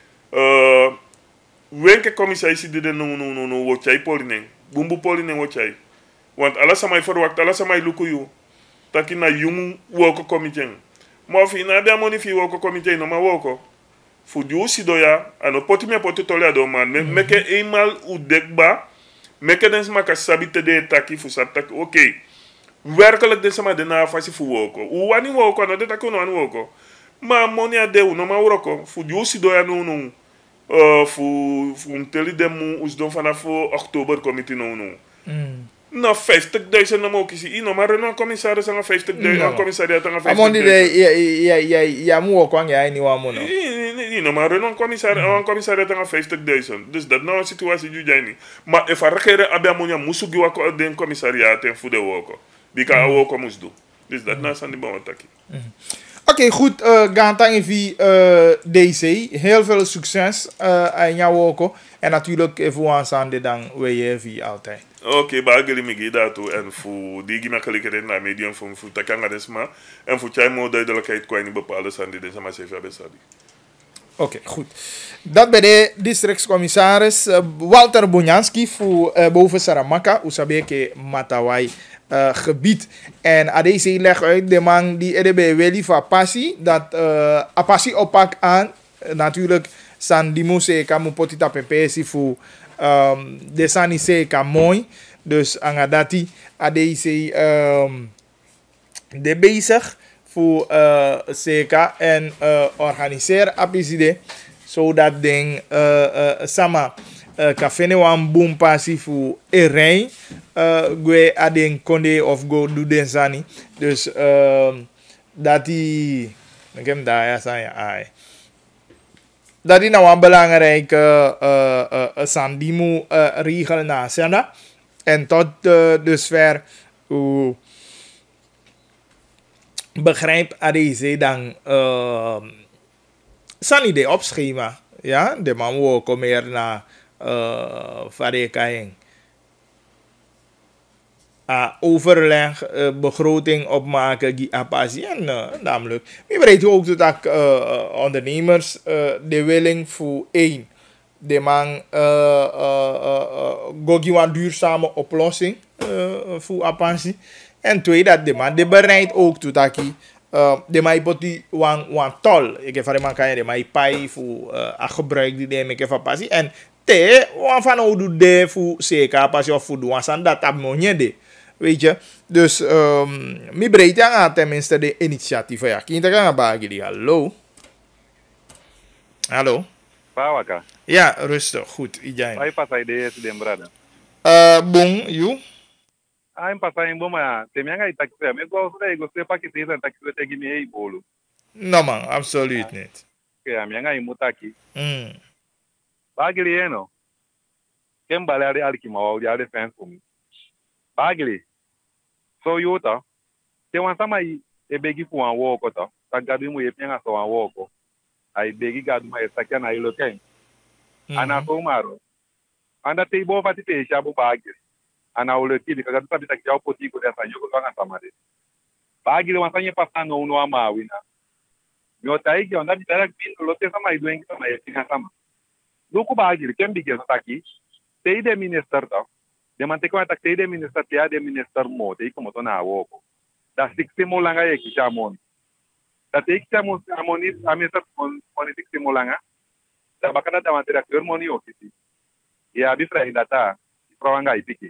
Wenke commissaris die de no wo chai polinen. Bumbu polinen wo chai. Want ala samai verwacht ala samai lukuyu. Taki na yung woko komiteng. Ma fi na bia moni fi woko komiteng no ma woko. Fu jusi doya ano poti me poti tole do man meke eenmaal u dekba. Meke den sama ka sabite de taki fu sab taki oké. Werkelijk den sama de na fasi fu woko. U wani woko no de taki no wani woko. Ma moni ade u no ma uroko. Fu jusi doya no fu teli demu us don vanaf oktober committee no. Na 50.000 na mo kisi ino maar no commissaris aan 50.000 commissariat aan 50.000. Amondi de ya mu woko ang ya ni wa mo no. No maar no commissariat aan 50.000. Dus dat nou een situatie ju jani. Maar if arakere abia monya musugi wako den commissariat en fu de woko. Bika woko mus do. Dus dat na sandi bon taki. Oké, goed. Gantang vi DC. Heel veel succes aan jou ook. En natuurlijk even aanstaande dan we vi altijd. Oké, bageli migi datu en fu digi ma kalikere na medium fu takanga desma en fu chai mo duidelijkheid kwa ni bepaalde sandi de sama sefa besadi. Oké, goed. Dat bij de districtscommissaris Walter Bonjanski voor boven Saramaka, Usabeke Matawai gebied. En ADC legt uit de man die EDB Weli van passie, dat passie oppak aan. Natuurlijk, Sandimo Seka Mupotita Pepesi voor de Sani Seka mooi. Dus Angadati ADC de bezig voor Seka en organiseren APCD. Zodat ding sama kafene wan boom passie voor erei gue ading konde of go do den sani. Dus dat die ik heb daar ja zijn ai. Dat die nou een belangrijke Sandimu regel na Sena. En tot dusver u begrijp deze dan sani de op schema. Ja, de man wo komen er naar Varekaing. Overleg, begroting opmaken, die apasi en namelijk. We weten ook dat ondernemers de willing voor één. De man gogi een duurzame oplossing voor apasi. En twee, dat de man de bereid ook toe taki de man boti wan tol. Ik heb van kan je de man pai voor gebruik die de me apasi. En te wan van oudu de voor zeker apasi of voor doen san dat abmonje de. Weet je, dus mi breed aan tenminste de initiatieven. Ja, kinderen gaan bagili. Hallo. Hallo. Pawaka. Ja, rustig, goed. Ijain. Ai pasai de den brada. Bon, you? Ai pasai mboma temianga itakse me go se pa ki tisa takse te gimi ei bolu. No man, absoluut niet. Ke amianga imutaki. Mm. Bagili eno. Kem balari alkima wa udi ade fence for me. Bagili. So yuta. Te wan sama e begi fu wan woko ta. Tagadu mu ye pianga so wan woko. Ai begi gadu ma esakia na ilo ken. Ana so maro. Anda te bo fati te shabu bagili. Ana ule tili kagadu sabi takia opoti ko desa yoko kanga samade. Bagili wan sanye pasano uno ama wina. Nyota iki onda bitara bin lote sama iduengi sama ye pinga sama. Luku bagili kem bigi taki. Te ide minister ta. De man te ko atak te de minister te de minister mo te ko moto na woko da sikse mo langa ye kisha mon da te kisha mo amoni amesa on sikse mo langa da bakana da man te directeur moni ofisi ya bi fra data prowanga ipiki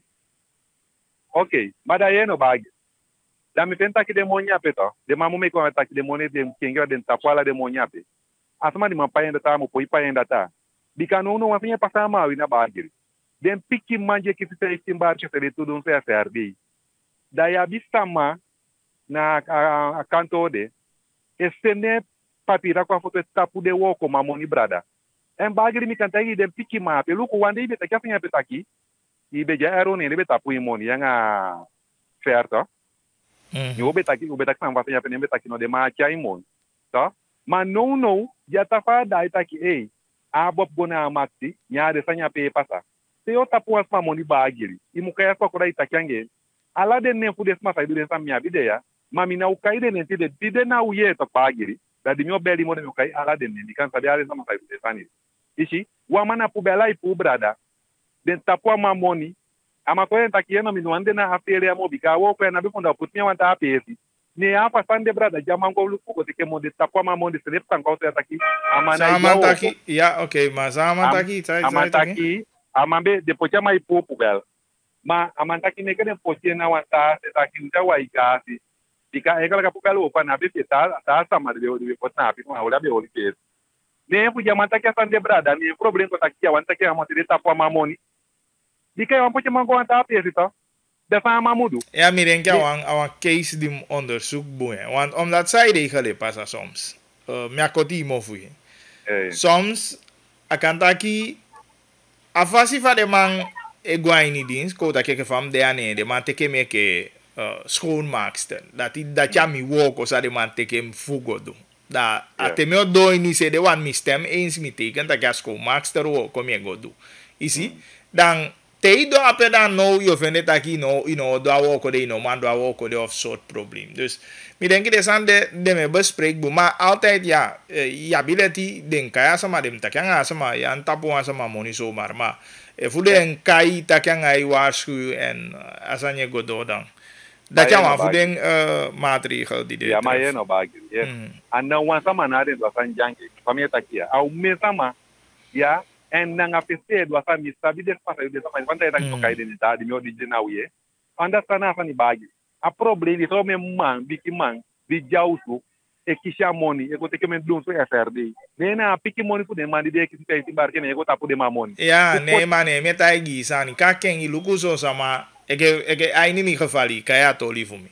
okay mada yeno bagi da mi penta ki de monya peto de mamu me ko atak de moni de kenga de tapala de monya pe asma di mampayen data mo poi payen data bikano no wafanya pasama wina bagi den piki manje ki se istimbar que se tudo um CSRD. Daí a bistama na a canto de esse ne papira com a foto tapu de woko mamoni brada. Em bagri mi canta den piki ma pelo ko wande be ta kafanya peta aqui. E be ja erone ne be tapu imoni yanga certo. Yo be ta ki o be ta kan va fanya pene be ta ki no de ma cha imoni. Tá? Mas não já tá fa dai ta ki ei. A bob gona maxi nya de sanya pe pasa. Se eu tapo as mamoni bagiri, e mukaya só kura itakiange, ala de nem fudes masa idu dessa minha vida, mami na ukai de nem tide na uye to bagiri, da de meu beli mo de ukai ala de nem, kan sabe ala sama sai dessa ni. Ishi, wa mana pu bela ipu brada, den tapo a mamoni, ama ko enta kieno mi wande na afere mo bika wo ko na bi funda putnya wanta apesi. Ne apa sande brada jama ko lu ko te mo de tapo a mamoni se leptan ko te ataki, amana Samantaki, ja, oké, maar Samantaki, Amantaki, amambe depois chama ipopo bela. Ma amantaki neke depois na wanta se ta kinta wa ikasi. Dika ekala kapukalo opa na be ta sama de potna api ma ola be oli pes. Ne pu amantaki asande brada ni problem ko takia wanta ke amante de tapo mamoni. Dika wa poche mango wanta api sita. Da fa mamudu. Ja, mi denk aan case die onderzoek boeien. Want omdat zij regelen passa soms. Miakoti mo fui. Soms akantaki afasi fa de man eguaini dins ko da keke fam de ane de man teke me ke schoonmaakster dat ja mi woko sa de man teke m fugo do da ateme o do ini se de wan mi stem eens mi teken da gas schoonmaakster wo kom je go do isi dan te do ape dan no yo vende taki no do woko de no man do woko de of soort probleem dus mi denk de san de me bespreekbaar maar altijd ja ability den kaya sama dem takanga sama ya tapu sama moni zomaar maar voede en kai takanga ai waarschuw en asanye godo dan dat ja maar voeding maatregel die ja maar no bagi yes and now one sama na de san janki famia takia au me sama ya en nanga pese do sa mi sabi de pasa de sama quanta era que kai de da de meu de na uye anda sana fani bagi a problema de some man biki man de jausu e kisha money e ko te kemen dum so FRD nena piki money fu de man de ki te barke ne ko tapu de mamoni ja nee man ne meta igi sani ka ken iluku so sama eke ai ni mi gefali kaya to lifu mi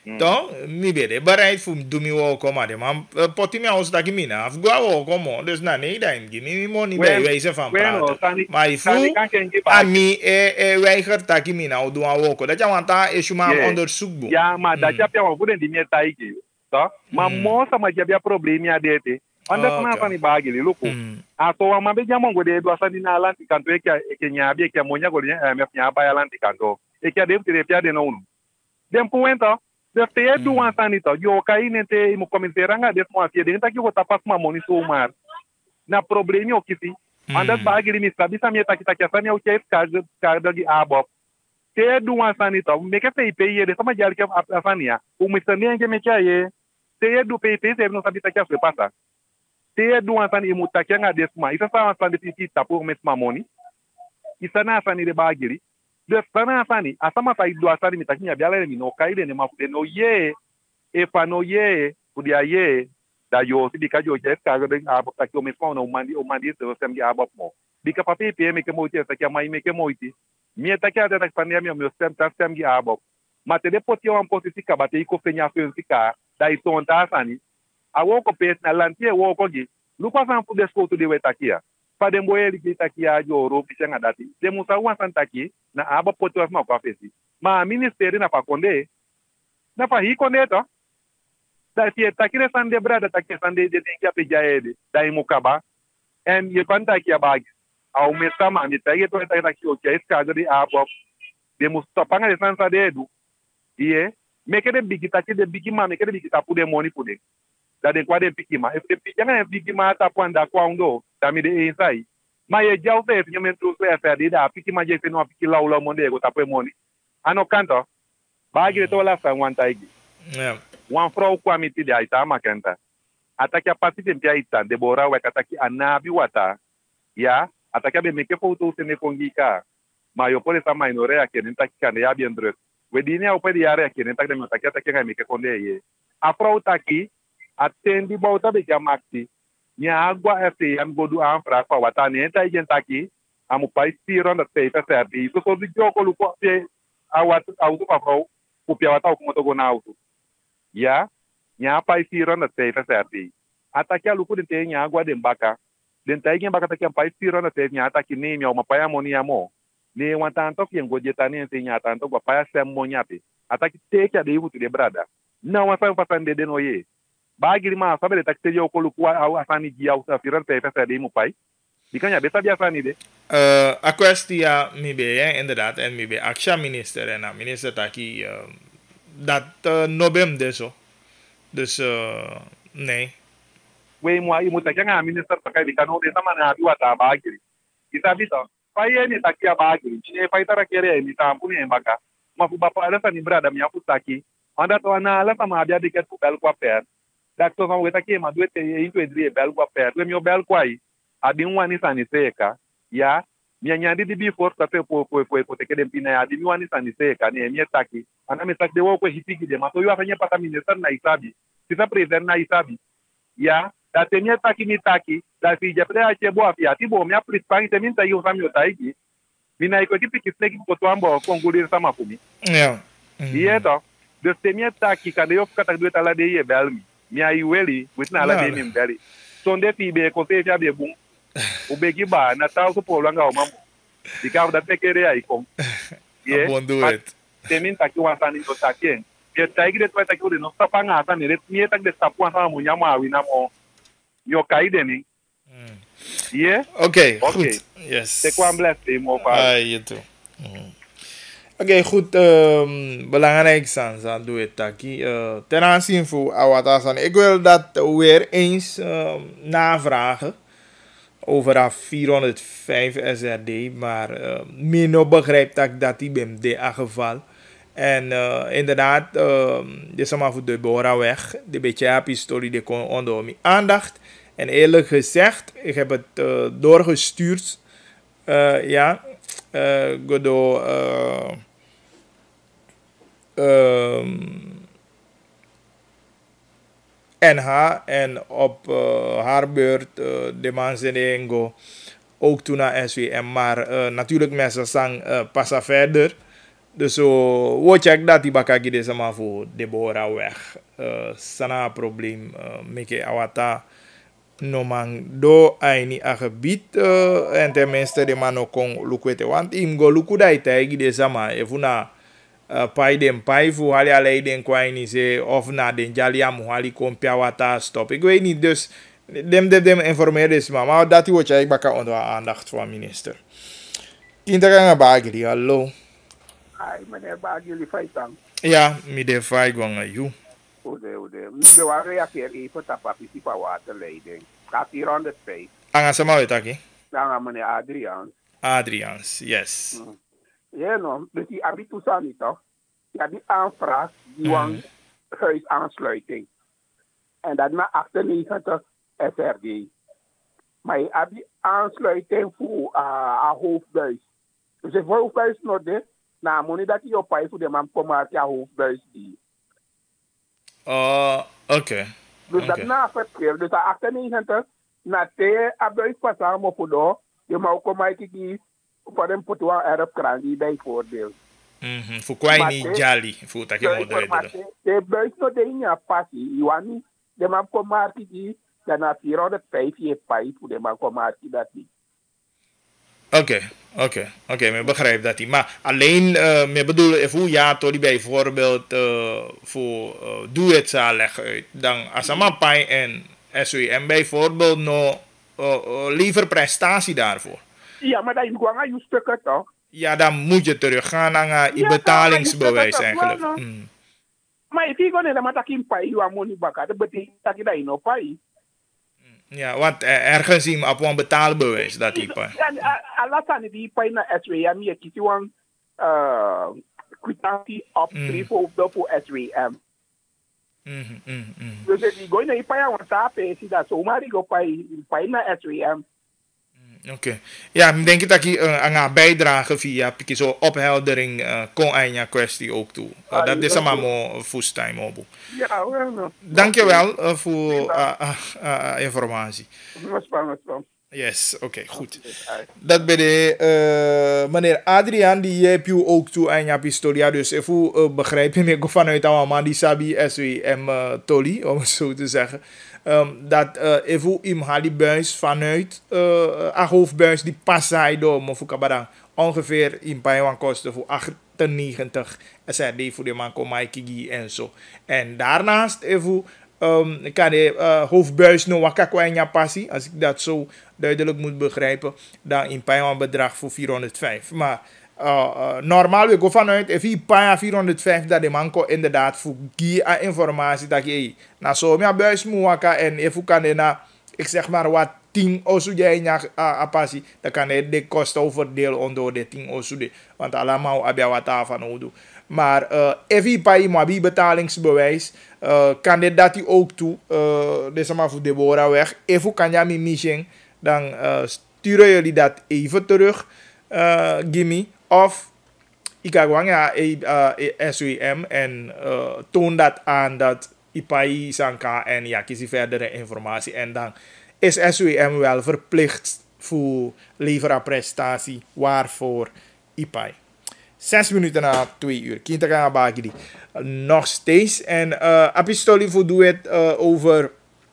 Toch? Mi bede bereid voor doen mi wel komen de man poti mi aus dat mina af gwa wel komen dus na nee dan mi money bij wijze van praten. Maar je voelt aan mi weiger dat mi nou doen wel dat je want daar is je maar onderzoek bo. Ja, maar dat je wel voor die meer taiki. Toch? Maar mosa maar je probleem ya dete. Anda sana fani bagili luku. Ato wa mabe jamon go de do asani na Atlantic kanto e nya bi e monya go de me nya ba Atlantic kanto. E ke de tire pia de no unu. Dem puento de te do wan sanito yo kai nente mo comenteranga de mo afia de taki go tapas ma moni so mar. Na problemi o kisi. Anda bagili mi sabi sa mi taki taki asani o ke carga de abo. Te do wan sanito me ke fe ipe de sama jali ke afania. O mi sane nge me ke te do pe se no sabi taki aso pasa. Te do ansani e mutaki nga desma isa sa ansani de pita pour mettre ma money isa na ansani de bagiri de sana ansani asama sa do ansani mitaki nya biala mi no kaile ne mafude no ye e fa no ye pudia ye da yo si bika jo jes ka de abo ta ko me fa no mandi se sem gi abo mo bika papi pe me ke mo tia sa ke mai me ke mo iti mi ta ka da pania mi sem gi abo ma te de poti o ampo si ka bate ko fenya fe si ka da ito ta ansani a woko pes na lantie woko gi lupa san fu desko to de wetakia pa de mboyeli ki takia jo ro pisanga dati de musa wan san taki na aba poto ma kwa fesi ma ministeri na pa konde na pa hi konde to da si takire san de brada takia san de tenkia pe jaede da imukaba en ye panta kia bag au mesama mi tagie to taki o kia eskaga de abo de musta panga de san sa dedu ie meke de bigita ki de bigima meke de bigita pu de moni pu de da de kwa de pikima e de pikima ta kwanda kwa ndo da mi de insai ma ye jau te fi men tu se fa de da pikima je se no pikila ulo monde go ta pe moni ano kanto ba gi to la sa wan taigi wan frau kwa mi ti de aita ma kanta ataki apati te pia ita de bora wa kataki anabi wata ya ataki be meke foto se ne kongika ma yo pole sa mai no rea ke nta ki ya bien dret we dini au pe di area ke nta de mata ki ataki ga meke konde ye afrau taki atendi bauta be jamakti nya agwa FT an godu an fra kwa watani enta igentaki amu pai tiro na teita serdi so di joko lu ko pe awat auto pa pro ku pia wata ku moto gona auto ya nya pai tiro na teita serdi ataki alu ku de nya agwa de mbaka den tai gen baka taki pai tiro na teita nya ataki ni mi o mapaya moni amo ni watanto ki ngoje tani ente nya tanto kwa paya sem monyape ataki teke de yutu de brada na wa fa pasande de no ye bagiri ma sabe de takte yo ko lu kwa au asani gi au sa firan te fesa de mu pai dikanya beta biasa ni de a kwestie mi be inderdaad en mi be aksha minister en minister taki dat nobem de zo dus nee we mo ai mutakanga minister pakai di kanu de sama na biwa ta bagiri kita bisa pai ni takia bagiri ni pai tara kere ni tampuni embaka mafu bapa ala ni brada mi aku taki anda to ana ala sama abia de ket bel kwa per Dacto vamos ver aqui, mas duete into edrie bel kwa per, tu meu bel kwai. Adi wani sani seka, ya. Minha nyandi di before ta pe po te kedem pina adi wani sani seka ni mi taki. Ana me tak de wo ko hipiki de, mas eu afanya pata minister na isabi. Sisa president na isabi. Ya, da te mi taki mi taki, da si je pre a che bo afia, ti bo mi apri spang te min ta yo samyo taiki. Mina iko tipi kisneki ko to ambo kongulir sama fumi. Ja. Ie to. Dus te mi taki ka de yo kata duete ala de ye belmi. Mi ai weli witna ala de mi mbeli sonde ti be ko se ja be bun o be gi ba na ta ko polo nga o mambo di ka da pekere ai kon ye bon do it te min ta ki wa sani to ta ken ke ta igi de to ta ki de no sta pa nga ta ni re mi ta de sta po sa mo nya ma wi na mo yo kai de ni ye okay goed yes te kwam bless te mo pa you too Oké, goed. Belangrijk zijn doe het taki. Ten aanzien van Awatasan. Ik wil dat weer eens navragen over haar 405 SRD. Maar Mino begrijpt dat die bij de geval. En inderdaad, dit is maar voor de Bora weg. De beetje pistolie die kon onder mijn aandacht. En eerlijk gezegd, ik heb het doorgestuurd. Ja, Godo. NH en op haar beurt de mensen ook toen naar SWM, maar natuurlijk mensen zijn passen verder Dus we check dat die bakaki de sama voor Deborah weg. Sana probleem meke awata no man do aini a gebied en tenminste de man ook kon lukwete want im go luku dai tagi de sama efuna pai den pai fu hali alei den kwaini se of na den jaliam hali kompia wata stop. Ik weet niet dus dem informeerde is maar dat die wat jij baka onder aandacht van minister. Kinderanga bagri hallo. Ai, meneer Bagili Faitang. Ja, mi de fai gonga you. Ode. We waren reageren even op participa waterleiding. Gaat 405. Anga sama wetaki? Dan meneer Adriaan. Adrians, yes. Ja, no. Dus die abitusan niet toch? Ja, die aanvraag, die wang huisaansluiting. En dat na 98 SRD. Maar je hebt die aansluiting voor een hoofdbuis. Dus if hoofdbuis nog dit, nou moet je dat je op voor de man komen uit je hoofdbuis die. Oké. Dus dat na verkeer, dus aan 98, na te abuis pas aan me voor door, je mag komen uit die voor een potua erfkraan die bijvoorbeeld. Voor kwai niet jali, voor dat je moet redden. De buis nog de in je passie, je want niet, de man komen uit die, dan na 405 je pijp voor de man komen uit dat niet. Oké, ik begrijp dat niet. Maar alleen, ik bedoel, even ja, toch bijvoorbeeld voor doe het zo leggen uit. Dan als een mappai en SWM bijvoorbeeld nog liever prestatie daarvoor. Ja, maar dat is gewoon aan je stukken toch? Ja, dan moet je teruggaan naar je betalingsbewijs eigenlijk. Maar if je gewoon maar dat je pay, je money bakken, dat betekent dat je dat in op pay. Ja, want ergens zien we op een betaalbewijs dat die pay. Ja, alasan die pay naar SWM, je kiest gewoon kwitantie op 3 voor SWM. Dus die gewoon naar je pay, want daar pay je dat zomaar, die go pay naar SWM. Oké. Ja, ik denk dat je aan bijdrage via zo opheldering kon aan je kwestie ook toe. Dat is allemaal fulltime mobile. Ja, wel. Dankjewel voor informatie. Yes, oké, goed. Dat bij de meneer Adriaan, die heb je ook toe aan je pistolia. Dus even begrijp je me vanuit allemaal die Sabi SWM Tolly, om het zo te zeggen. Dat even im hali buis vanuit een hoofdbuis die passai door Mofukabadang ongeveer in Paiwan kosten voor 98 SRD voor de man Komaikigi en zo. En daarnaast even kan de hoofdbuis no wakakwa passie, als ik dat zo duidelijk moet begrijpen, dan in Paiwan bedrag voor 405. Maar normaal we gaan vanuit even Paiwan 405 dat de man inderdaad voor die informatie dat je na zo mijn buis moet wakken en even kan je na ik zeg maar wat 10 osu jij na passie, dan kan je de kosten overdelen onder de 10 osu, want allemaal heb je wat daarvan nodig. Maar even bij je betalingsbewijs kan dit dat hij ook toe, dus maar voor Deborah weg. Even kan je mijn mission, dan sturen jullie dat even terug, Gimme. Of ik ga gewoon ja, SWM en toon dat aan dat IPAI Sanka en ja, kies verdere informatie. En dan is SWM wel verplicht voor leveren prestatie waarvoor IPAI. 6 minuten na 2 uur. Kinta gaan baki die nog steeds. En apistoli voor doe het over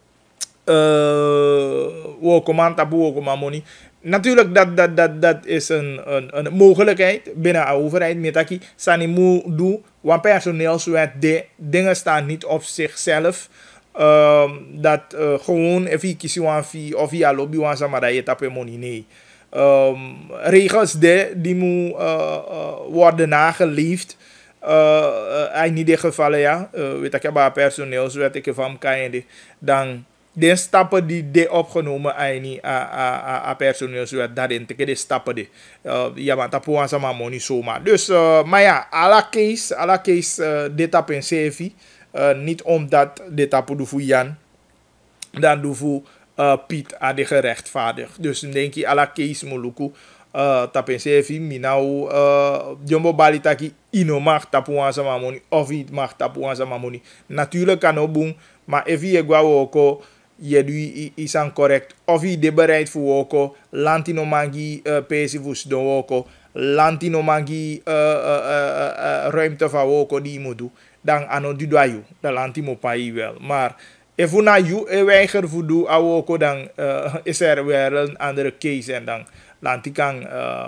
wokoman tabu wokomamoni. Natuurlijk dat is een mogelijkheid binnen de overheid. Metaki sanimu doe. Want personeelswet de dingen staan niet op zichzelf. Dat gewoon even kiezen of via lobby wan sama dat je tape money nee. Regels die moet worden nageleefd. In ieder geval ja, weet ik bij personeelswet ik van kan dan de stappen die de opgenomen aan personeelswet dat in de stappen die ja maar tapu aan sama money zomaar. Dus maar ja, alle case dit tap in CV niet omdat dit tapu doe voor Jan dan doe voor Piet aan de gerechtvaardigd. Dus dan denk je alle case moluku tap in CV minau jombo balitaki ino mag tapu aan sama money of it mag tapu aan sama money. Natuurlijk kan ook boem, maar even je gwa woko je doe is aan correct of je de bereid voor woko lantino mangi pesivus do woko lantino mangi ruimte van woko die moet doen, dan ano du doayu, de lantimo pai wel. Maar if una you weiger voor doen awoko, dan is er weer een andere case en dan lanti kan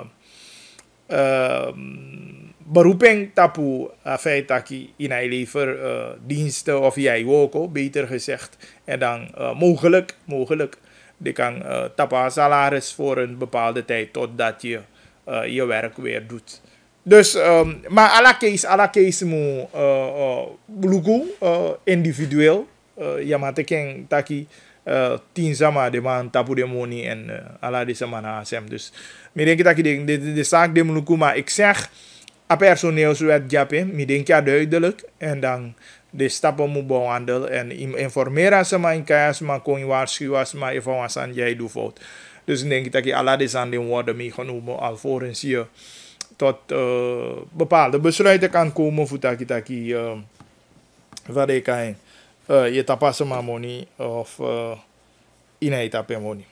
beroeping tapu feit taki in hij lever diensten of jij woko, beter gezegd. En dan mogelijk die kan tapa salaris voor een bepaalde tijd totdat je je werk weer doet. Dus, maar alle case moet lugu individueel. Ja, maar teken taki 10 sama de man tapu de money en ala de sama na sem. Dus, ik denk dat de zaak de lugu, maar ik zeg, a personeelswet jape, ik denk ja duidelijk en dan de stappen moet behandelen en informeren ze maar in kaas, maar kon je waarschuwen, maar even wat aan jij doet fout. Dus ik denk dat je alle deze aan de woorden meegenomen alvorens je tot bepaalde besluiten kan komen voor dat je wat ik kan je tapassen maar money of in het tappen money.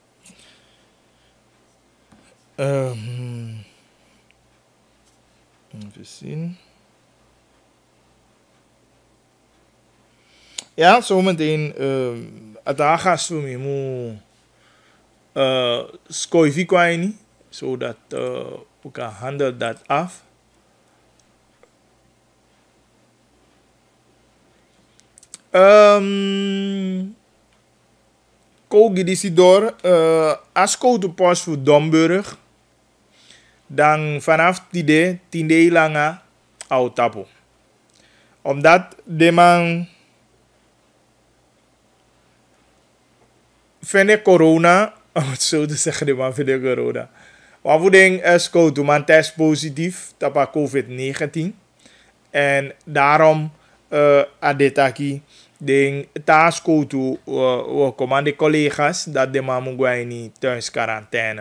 Even zien. Ja, zometeen het aangas voor me moet skoivi kwaini, zodat we kan handelen dat af. Kogi die door als de post voor Domburg, dan vanaf die de 10 dagen langer oud-tapo. Omdat de man vind corona, om het zo te zeggen, de man vind corona. Wat voor ding is de man test positief op COVID-19 en daarom adetaki ding taas kotu commande collega's dat de man moet niet thuis quarantaine.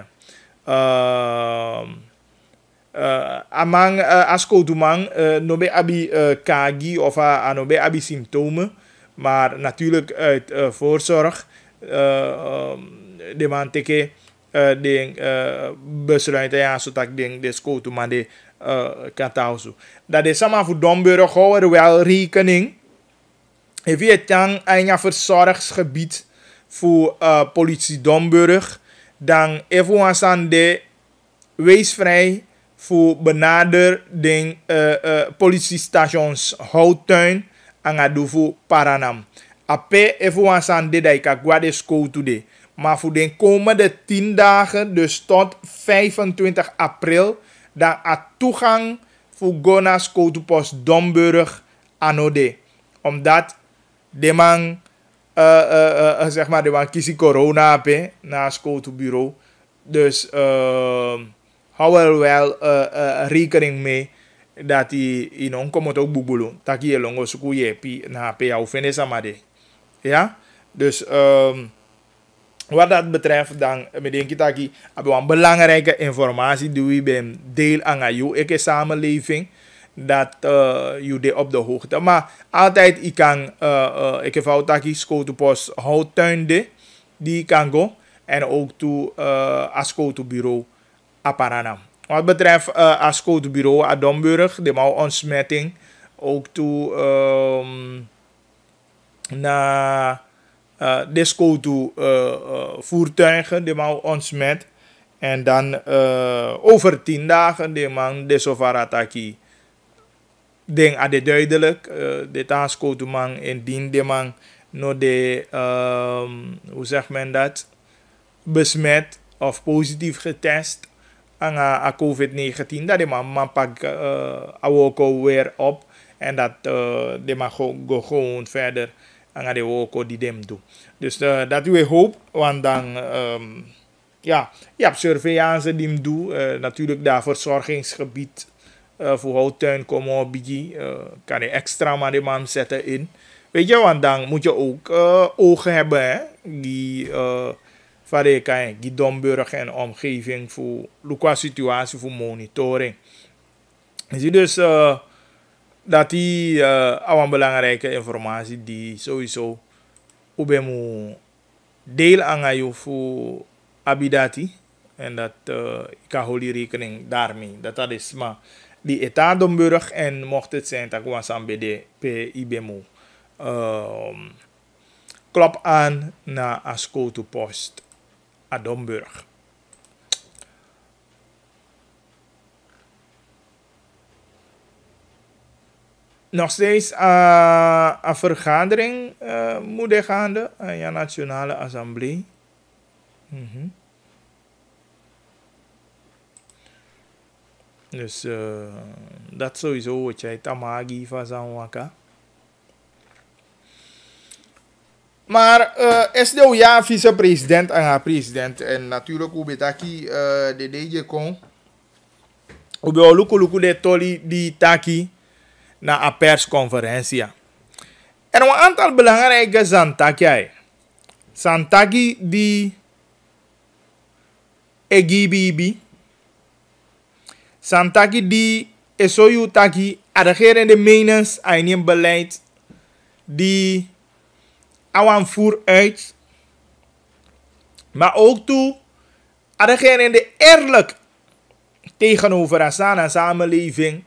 Amang as kotu man no be abi kagi of no be abi symptomen, maar natuurlijk uit voorzorg de man teke ding besluiten ja zodat ik denk de kotu man de katausu. Dat is samen voor Domburg houden wel rekening. If je dan een verzorgingsgebied voor politie Domburg, dan even aan de wees vrij voor benadering politiestations Houttuin en Adovo Paranam. Ape even aan de dat ik guarde school today. Maar voor de komende 10 dagen, dus tot 25 april, dan a toegang voor Gona school to post Domburg anode. Omdat de man, zeg maar, de man kies corona op na school to bureau. Dus hou er wel rekening mee dat hij in onkomt ook boebulu. Dat je longo zoeken je na pa of samade. Ja, dus wat dat betreft, dan denk ik dat je een belangrijke informatie die we bij deel aan je samenleving. Dat je op de hoogte. Maar altijd ik kan ik heb altijd schooltoepost Houttuin die kan go en ook toe als schooltoebureau Aparana. Wat betreft als schooltoebureau aan Domburg, de mau ontsmetting ook toe na de schooltoe voertuigen de mau ontsmet en dan over 10 dagen de man de sovarataki. Ding ade duidelijk, de taanskootman indien de man no de, hoe zegt men dat, besmet of positief getest aan COVID-19, dat de man pak awoko weer op en dat de man gewoon verder aan de woko die dem doen. Dus dat we hoop, want dan ja, je hebt surveillance die hem doen, natuurlijk daar verzorgingsgebied. Voor Houttuin komen op kan je extra maar de man zetten in. Weet je, want dan moet je ook ogen hebben, hè? Die die Domburg en omgeving voor de situatie voor monitoring. Je ziet dus dat die een belangrijke informatie die sowieso moet deel aan je voor abidati En dat ik hou die rekening daarmee. Dat is maar die Etadomburg en mocht het zijn dat was aan bij IBMO. Klop aan naar Ascoto Post, Adomburg. Nog steeds een vergadering moet er gaande aan je Nationale Assemblée. Dus dat sowieso wat jij tamagi van zo'n waka. Maar is de ja vicepresident en haar president en natuurlijk hoe betaki de DJ kon. Hoe be luku de toli die taki na een persconferentie. Er een aantal belangrijke zantaki. Zantaki die egibibi. Zantaki die esoyu taki adageren de menens aan een beleid die awan voer uit. Maar ook toe adageren de eerlijk tegenover een samenleving.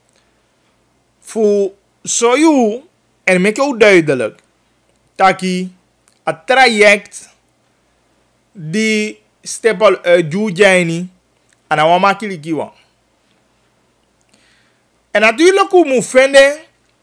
Voor soju en make ook duidelijk taki het traject die stapel uit Jujani en Awamakilikiwa. En natuurlijk hoe moet vinden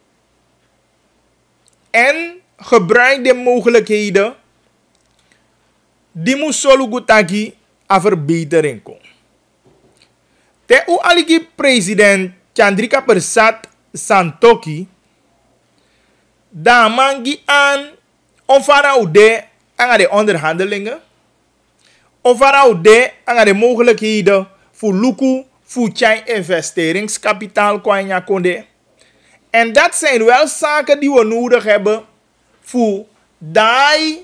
en gebruik de mogelijkheden die moet solugu taki a verbetering komen. Te u aliki president Chandrika Persat Santoki daar mangi aan onfaraude aan de onderhandelingen, onfaraude aan de mogelijkheden voor luku voor zijn investeringskapitaal kwanja konde. En dat zijn wel zaken die we nodig hebben voor die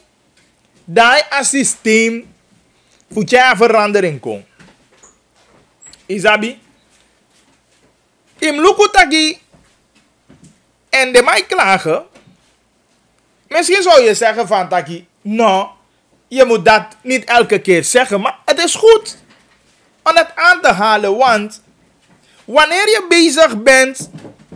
systeem voor zijn verandering komen. Isabi, im luku taki en de mij klagen. Misschien zou je zeggen van taki, nou, je moet dat niet elke keer zeggen, maar het is goed om het aan te halen, want wanneer je bezig bent,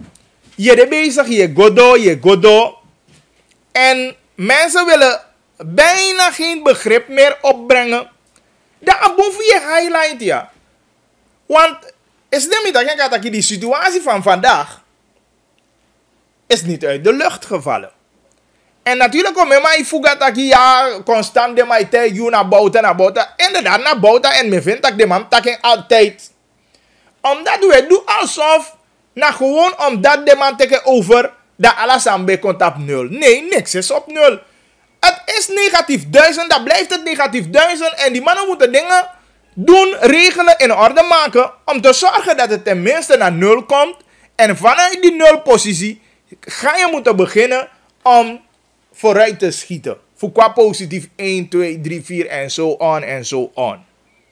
je godo, en mensen willen bijna geen begrip meer opbrengen, dan boef je highlight, ja. Want is niet dat die situatie van vandaag is niet uit de lucht gevallen. En natuurlijk komen mij voegen dat ja constant de mij tegen naar buiten. Inderdaad naar buiten en me vindt dat de man taking altijd. Omdat we doen alsof nou gewoon omdat de man tegen over dat alles aan komt op 0. Nee, niks is op 0. Het is negatief 1000, dat blijft het negatief 1000 en die mannen moeten dingen doen, regelen, in orde maken om te zorgen dat het tenminste naar 0 komt. En vanuit die 0 positie ga je moeten beginnen om vooruit te schieten. Voor qua positief 1, 2, 3, 4 en zo on en zo on.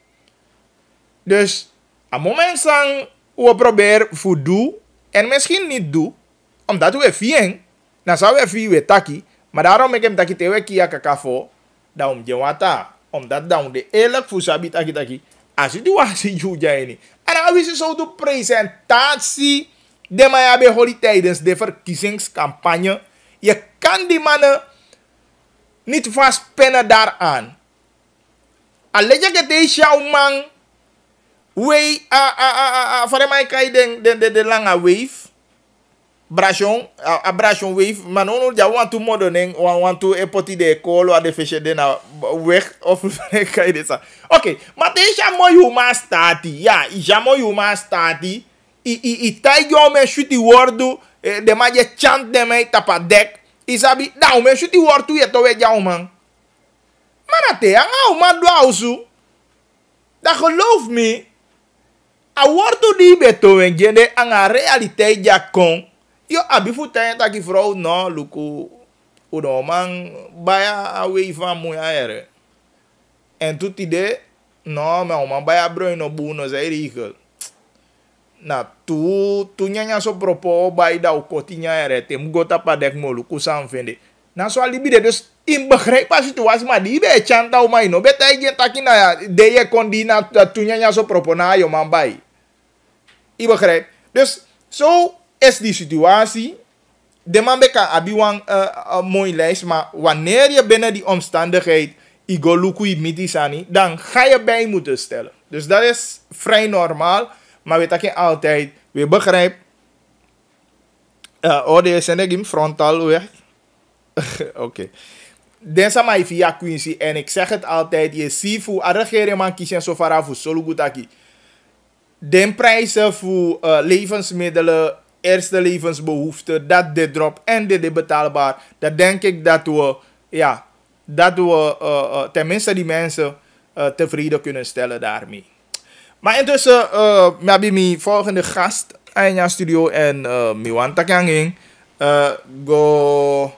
Dus, aan het moment zijn we proberen voor doen en misschien niet doen, omdat we vieren, dan zou we vieren taki, maar daarom ik hem taki tewe kia kakafo, daarom je wata, omdat dan de eerlijk voor sabi taki, als je die was juja niet. En dan is het zo de presentatie de mij hebben tijdens de verkiezingscampagne. Je kan die mannen niet vastpinnen daaraan. Alleen je deze jouw man, voor mij kan je de lange wave, abrasion wave, maar no ja want to modeling, want to epoti de kolo a de fische de na weg of kan je dit. Oké, maar deze mooi huma stati, ja, is mooi huma stati. I tai yo me shuti wordu de ma je chant de mij tapa dek. Isabi, nou me shuti wordu je to we jou man. Maar dat te anga ma do ausu. Dat geloof me. A wordu die beto we gende anga realiteit ja kon. Yo abi futa taki vrouw no luku uno man baya away van moya ere. En tout idee no man baya bro no bu no zei regel. Na tu nyanya so propo bai da ukotinya ere te mugota pa dek molu kusam vende. Na so libide dus in begrijpbare situatie maar die be chanta o mai no beta je takina ya de je kondina tunya so propona yo man bai. I begrijp. Dus zo is die situatie. De man beka abiwang mooi lijst, maar wanneer je binnen die omstandigheid igolukui mitisani, dan ga je bij moeten stellen. Dus dat is vrij normaal, maar we takken altijd, we begrijpen. Ode senegim frontal weg. Oké. Densa mai via Quincy en ik zeg het altijd, je ziet voor regering man kiezen zo vara voor solugutaki. De prijzen voor levensmiddelen, eerste levensbehoeften, dat dit drop en dit betaalbaar. Dat denk ik dat we tenminste die mensen tevreden kunnen stellen daarmee. Maar intussen heb mijn volgende gast in jouw studio en Miwan Takanging go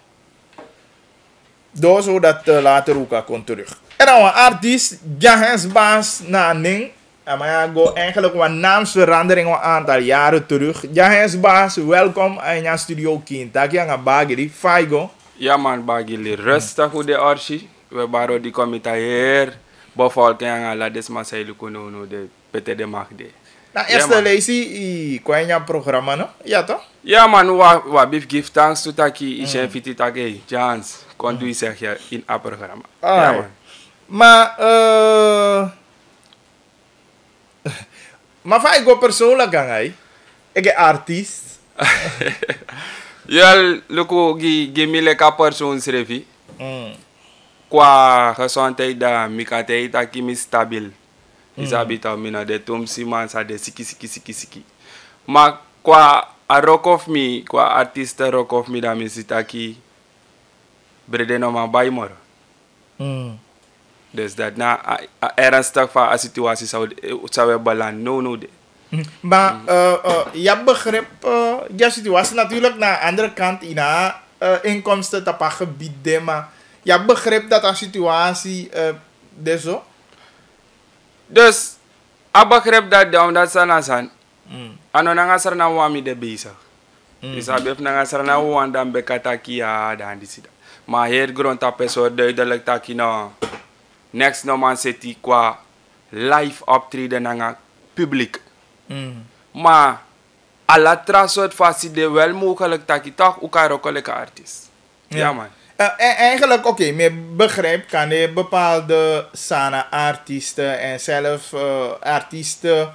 door zodat later ook komt terug. En dan een artiest, Jahens Baas na Ning. Maar ja, go eigenlijk wat naamsverandering een aantal jaren terug. Jahens Baas, welkom in jouw studio kind. Dat je aan Bagili, Faigo. Ja man, Bagili, rustig hoe de archie. We baro die komita hier. Bevolking aan la desmasailu kuno de pete de magde. Na eerste lezie kwa jouw programma, no? Ja toch? Ja man, wa bif give thanks to taki ishe fiti take chance. Kon doe zeg je in a programma. Ja man. Maar Faigo persoonlijk aan hij. Ik ben artiest. Ja, luko gimile ka persoon srefi. Qua gezondheid da mikate taki mi stabil. Isabita mina de tumsi man sa de siki. Maar qua a rock of me, qua artiste rock of me da mi sitaki brede no man baimor. Dus dat na ernstig van a situatie zou we balan no de. Maar je begrip, je situatie natuurlijk naar de andere kant in inkomsten te pakken bieden, maar je begrip dat de situatie dus zo? Dus, ik begrijp dat omdat ze na zijn. En dan gaan ze naar wami de bezig. Dus ik heb naar ze naar wami dan bekataki ja dan die sida. Maar hier grond op is zo duidelijk dat je nou next no man zit qua live optreden naar publiek. Maar alla trasot fasi de wel mogelijk dat je toch ook een rokkelijke artiest. Ja man. Eigenlijk oké, maar begrijp kan je bepaalde sana artiesten en zelf artiesten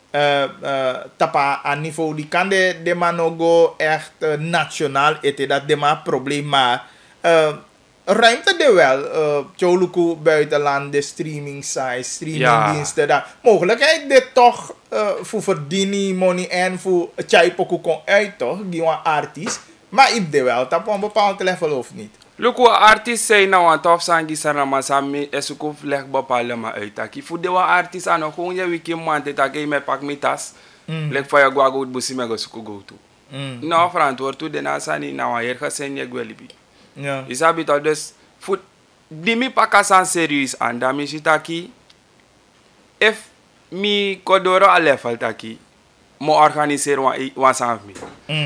tapa aan niveau die kan de manogo echt nationaal eten dat de maar probleem maar ruimte de wel Choluku buitenland de streaming sites streamingdiensten daar mogelijkheid dit toch voor verdienen money en voor chaipoku kon uit toch die een artiest maar ik de wel tap op een bepaald level of niet. Look wat artiest zijn nou aan tof zijn die zijn maar samen is ook vlek bepalen maar uit dat voor de wat artiest aan nog gewoon je weekend maand dat ik me pak mijn tas lek voor je gwa goed busi me go to nou verantwoord toe de nasani nou hier gezien je gwelibi ja is habitual dus voor die me pakken zijn serieus aan dat me zit aquí if mi kodoro a level taki mo organiseer wan sanf mi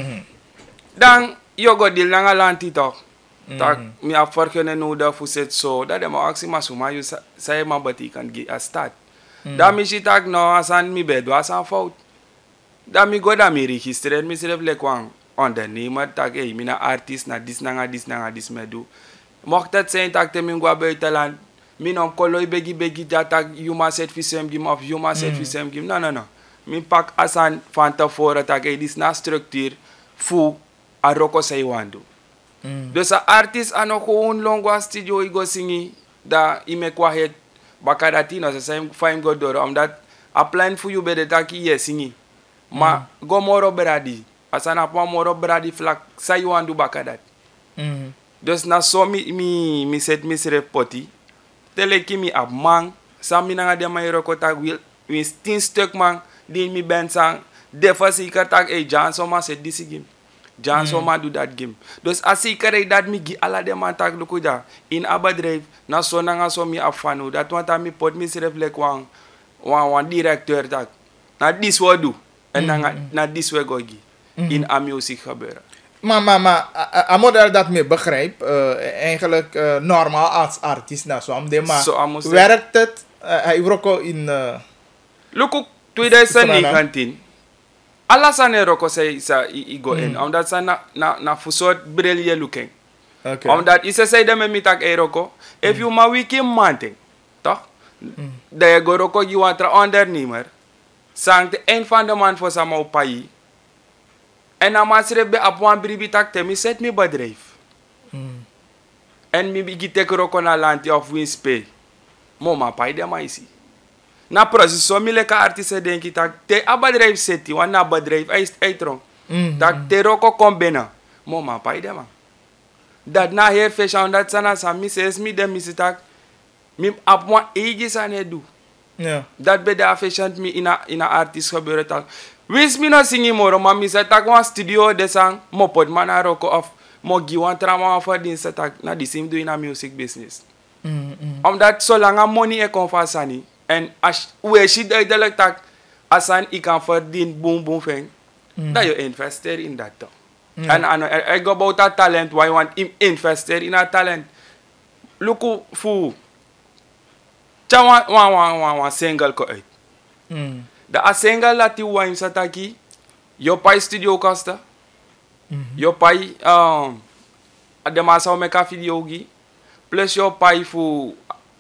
dan yo go dil na lanti toch tak mi a forkene no da fu set so da de mo aksi masuma you say ma bati kan gi a start da mi sitak no asan mi bedo asan fout da mi go da mi register mi se le kwang ondernemer tak e mi na artist na dis na medu mocht het zijn tak te mi go buitenland mi non koloi begi tak you ma set fisem gim of you ma set fisem gim no mi pak asan van tevoren tak e dis na structuur fu a roko say wandu dus a artist ano gewoon longwa studio igo singi da ime kwa het bakadatino sa same fine go doro omdat a plan fu you bede taki ye singi ma go moro bradi asana pa moro bradi flak say wandu bakadat dus na so mi set mi sere poti tele kimi ab mang sami na de may roko tag wil mi stin stuk man di mi ben sang defa si katak e jan so ma set disigim jan so ma do that game dus asi kare dat mi gi ala de man tag luku da in abadrive na so na nga so mi afanu dat wanta mi pot mi sere flek wan directeur tak na dis wadu en na dis we gogi in a music gebeuren Maar, een model dat me begrijp, eigenlijk normaal als artiest naar zo'n maar werkt het, hij heeft ook in... Look, 2019, alasan roko say go in, omdat ze na soort brilje looking. Omdat ze de me tak roko, if you ma wiki manting, toch? De go roko je want er ondernemer, sang de een van de man voor sama opai. En na masrebe op wan bribi tak te mi set mi bedrijf. En mi bigi tek roko na lanti of winspay. Moma pai de maisi. Na proces so mi leka artiste denki tak te abadrijf seti wan na bedrijf eitron. Tak te roko kombena. Moma pai de man. Dat na her fashion dat sana sa mi ses mi de mi sitak mi op wan age sane do. Ja. Dat be de fashion mi ina artist gebeuren tak. Wis mi no singi moro ma mi setak wan studio de sang mo pot mana roko of mo gi wan trama for din setak na di sim do ina music business. Omdat so lang money e kon fasani en as we shi de tak asan I kan verdien boom boom thing. Dat you investeer in dat toch. En I go about that talent why you want investeer in that talent. Look fu cha wan single ko uit. De single lati wine sataki, yo pai studio costa, yo pai de masa o meka video gi, plus yo pai fu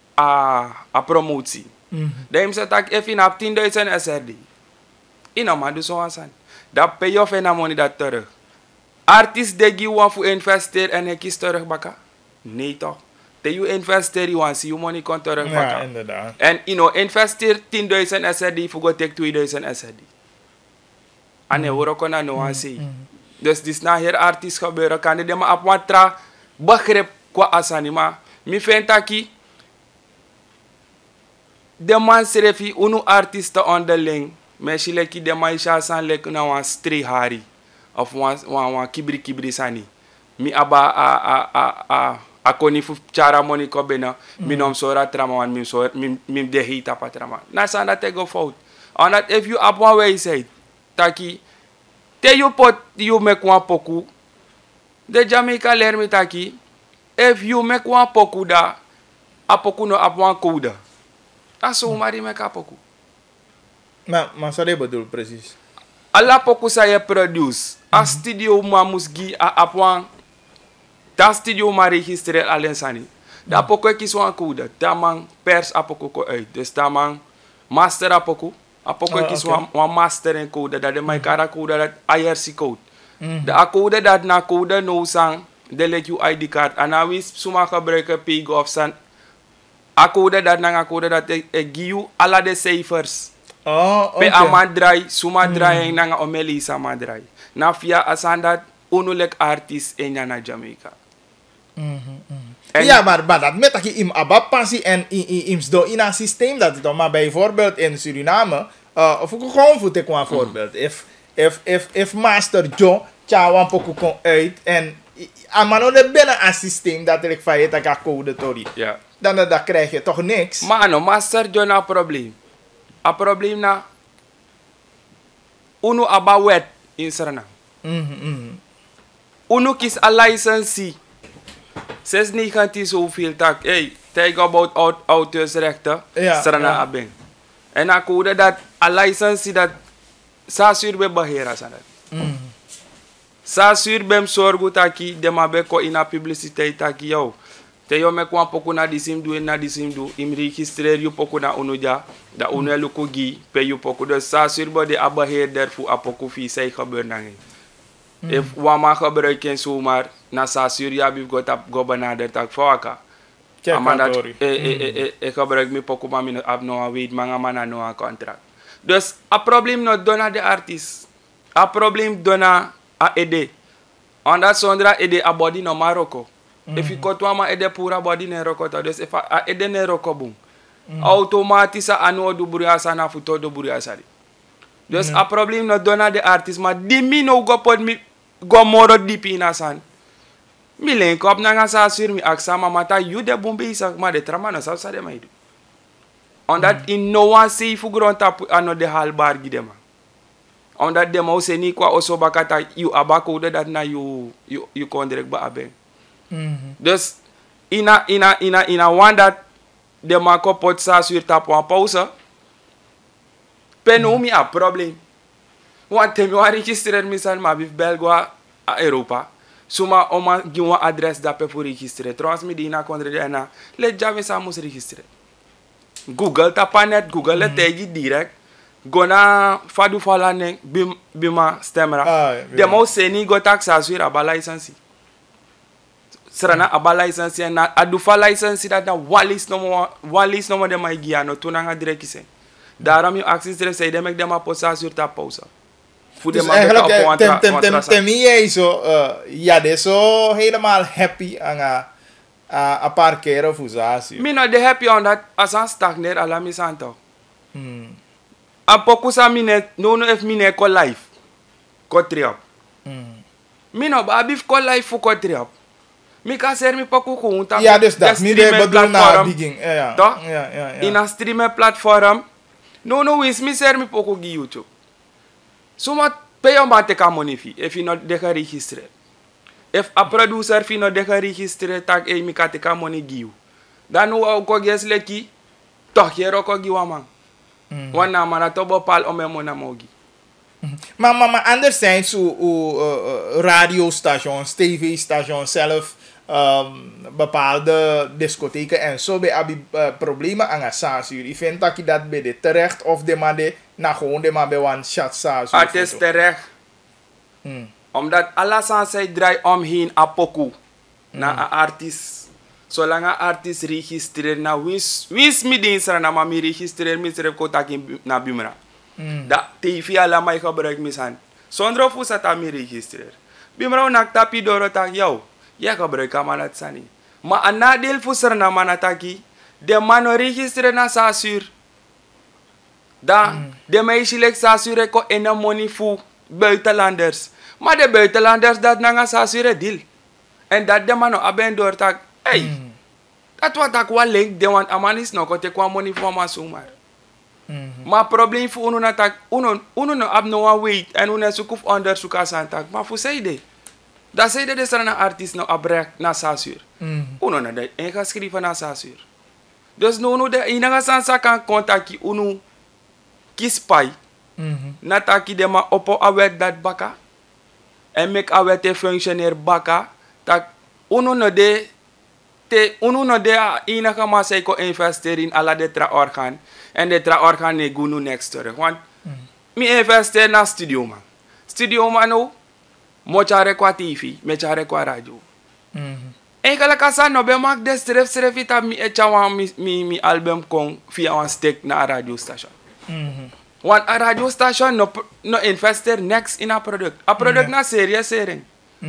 a promotie. De im satak if in ap 10,000 SRD. Ina ma do so asan. Da pay off en money dat terug. Artist de gi wan fu investeer en hekis terug baka? Nee toch. Te you investeer you wan si you money kon terug baka. Ja, inderdaad. En investeer 10,000 SRD voor go take 2,000 SRD. En je hoort ook naar no aan zien. Dus dit is na hier artiest gebeuren kan de maar op wat tra begrip qua asanima. Mi vind taki de man serefi unu artiesten onderling. Mensen leki de maisha san lek na wan stri hari of wan kibri sani. Mi aba a koni fu chara moni ko bena mi nom sora trama wan mi de hita patrama. Na sana te go fout. On that if you up one way say taki te you pot you make one poku. De Jamaica leer mi taki if you make one poku da a poku no up one kouda. Aso mari make a poku. Maar zo dat bedoel precies. Alla poku sa je produce. A studio ma musgi a apwan. Da studio ma registreer alleen sani. Da poku kis wan kouda. Da man pers a poku ko uit. Dus da man master a poku. A poku kis wan master en code. Dat de my kara code dat IRC code. De a code dat na code no sang. De let you ID card. En na wis suma gebruiken pig of san. A code dat na code dat give you alla de cijfers. Okay. Pe amadrai, suma drai nanga omelisa madrai. Na via asandat unulek artist in na Jamaica. Ja, maar dat met dat je im abapassie en ims do in een systeem dat het maar bijvoorbeeld in Suriname of ik gewoon voor te kwam voorbeeld. If Master Joe chawan poku kon uit en amano de binnen een systeem dat ik van je tak code tori. Ja. Dan krijg je toch niks. Maar no Master Joe na probleem. A probleem na unu aba wet in Suriname. Unu kis a licensee. 619 zoveel tak. Hey, take about auteursrechten. Ja, Suriname ja. abeng. En a code dat a licensee dat sa sur be bahera sanat. Sa sur bem sorgu taki de mabe ko ina publiciteit taki yo. Te yo me kwa poku na disim du im registreer you poku na unuja da unu luku gi pe you poku de sa sur bo de abaheer der fu apoku fi say gebeur nangi. If wama gebruiken zomaar na sa sur ya bi go tap go benader tak fawaka. Amanda ik gebruik mi poku ma min ab no weet manga mana no a contract. Dus a probleem no dona de artist. A probleem dona a ede. Onda sondra ede a body no Marokko. If you got one ede pura body ne rokota. Dus if a ede ne rokobung. Automatisch a anu do buriasa na futo do buriasa. Dus a probleem no dona de artist ma di mi no go pod mi go moro dipi na san. Mi link up na nga sa sur mi aksa mata you de bombe isa ma de trama na sa de maidu. On that in no one say fu grond tap ano de hal bar gidema. Omdat de mouse niet qua oso bakata you abakode dat na you kon direct ba aben. Dus ina one dat de mako pot sa sur tap wan pauze. Penumi a probleem. Want temi wan registrer misal ma bif Belgwa a Europa. Suma oma giwa adres da pe voor registrer. Trouwens mi di na kondre de na le jame sa mus registrer. Google tapanet Google le tegi direct. Gona fadu fala neng bima stemra. De mo seni go taxa sur aba license. Serana aba license na adu fa license dat na walis no mo de mai gia no tuna nga direct kise. Daarom je acties direct say de mek de ma posa sur ta pausa. Dus eigenlijk tem jij zo ja de zo helemaal happy aan a parkeren of zo. Mi no de happy on dat as an stagner ala mi santo. A poku sa mine no if mine ko life ko triop. Mi no ba bif ko life fu ko triop. Mi ka ser mi poku ko unta. Ja dus dat mi de bedoel na begin. Ja. Ja. In a streamer platform. No wins mi ser mi poku gi YouTube. Suma pay on bate ka money fi if you not deka register. If a producer fi not deka register tag e mi ka te ka money giu. Dan o ko ges leki toch hero ko gi wama. Wana mana to bopal o me mona mogi. Maar anderzijds radiostations, tv-stations zelf bepaalde discotheken en zo bij abi problemen aan sasuur. Ik vind dat je dat bij de terecht of de maar de na gewoon de maar bij one shot sasuur. Het is terecht. Omdat alles aan zij draai omheen apoku na een artiest. Zolang een artiest registreert na wins mi dinsra na mami registreer mi seref kotak na bimra. Da tv ala mai gebruik misan. Zonder of dat aan mi registreer. Bimra nak tapi doro tak jou. Ja gebruik amanat sani. Maar een nadeel voor serna manataki, de mano registre na sasuur. Da, de meisje lek sasuur ko ena money voor buitenlanders. Maar de buitenlanders dat nanga sasuur deal. En dat de mano aben door tak, hey, dat wat ik wel link, de want amanis no kote kwa money voor ma sumar. Maar probleem voor uno na tak, uno no abno wait en uno sukuf onderzoek aan tak, maar voor zij de. Dat zei dat er een artiest nou abrek na sasuur. Uno na de ingeschreven na sasuur. Dus nu de enige sansa kan contacti uno kispai. Na taki de ma oppo awet dat baka. En mek awet te functioneer baka. Tak uno na de enige ma say ko investeer in ala de tra organ. En de tra organ ne gunu next terug. Want mi investeer na studio man. Studio man nou. Mochare kwa TV, mechare kwa radio. Enkele kasa no be mak des seref ita mi echawa mi album kon via een stick na radio station. Want a radio station no investeer next in a product. A product na serious sering.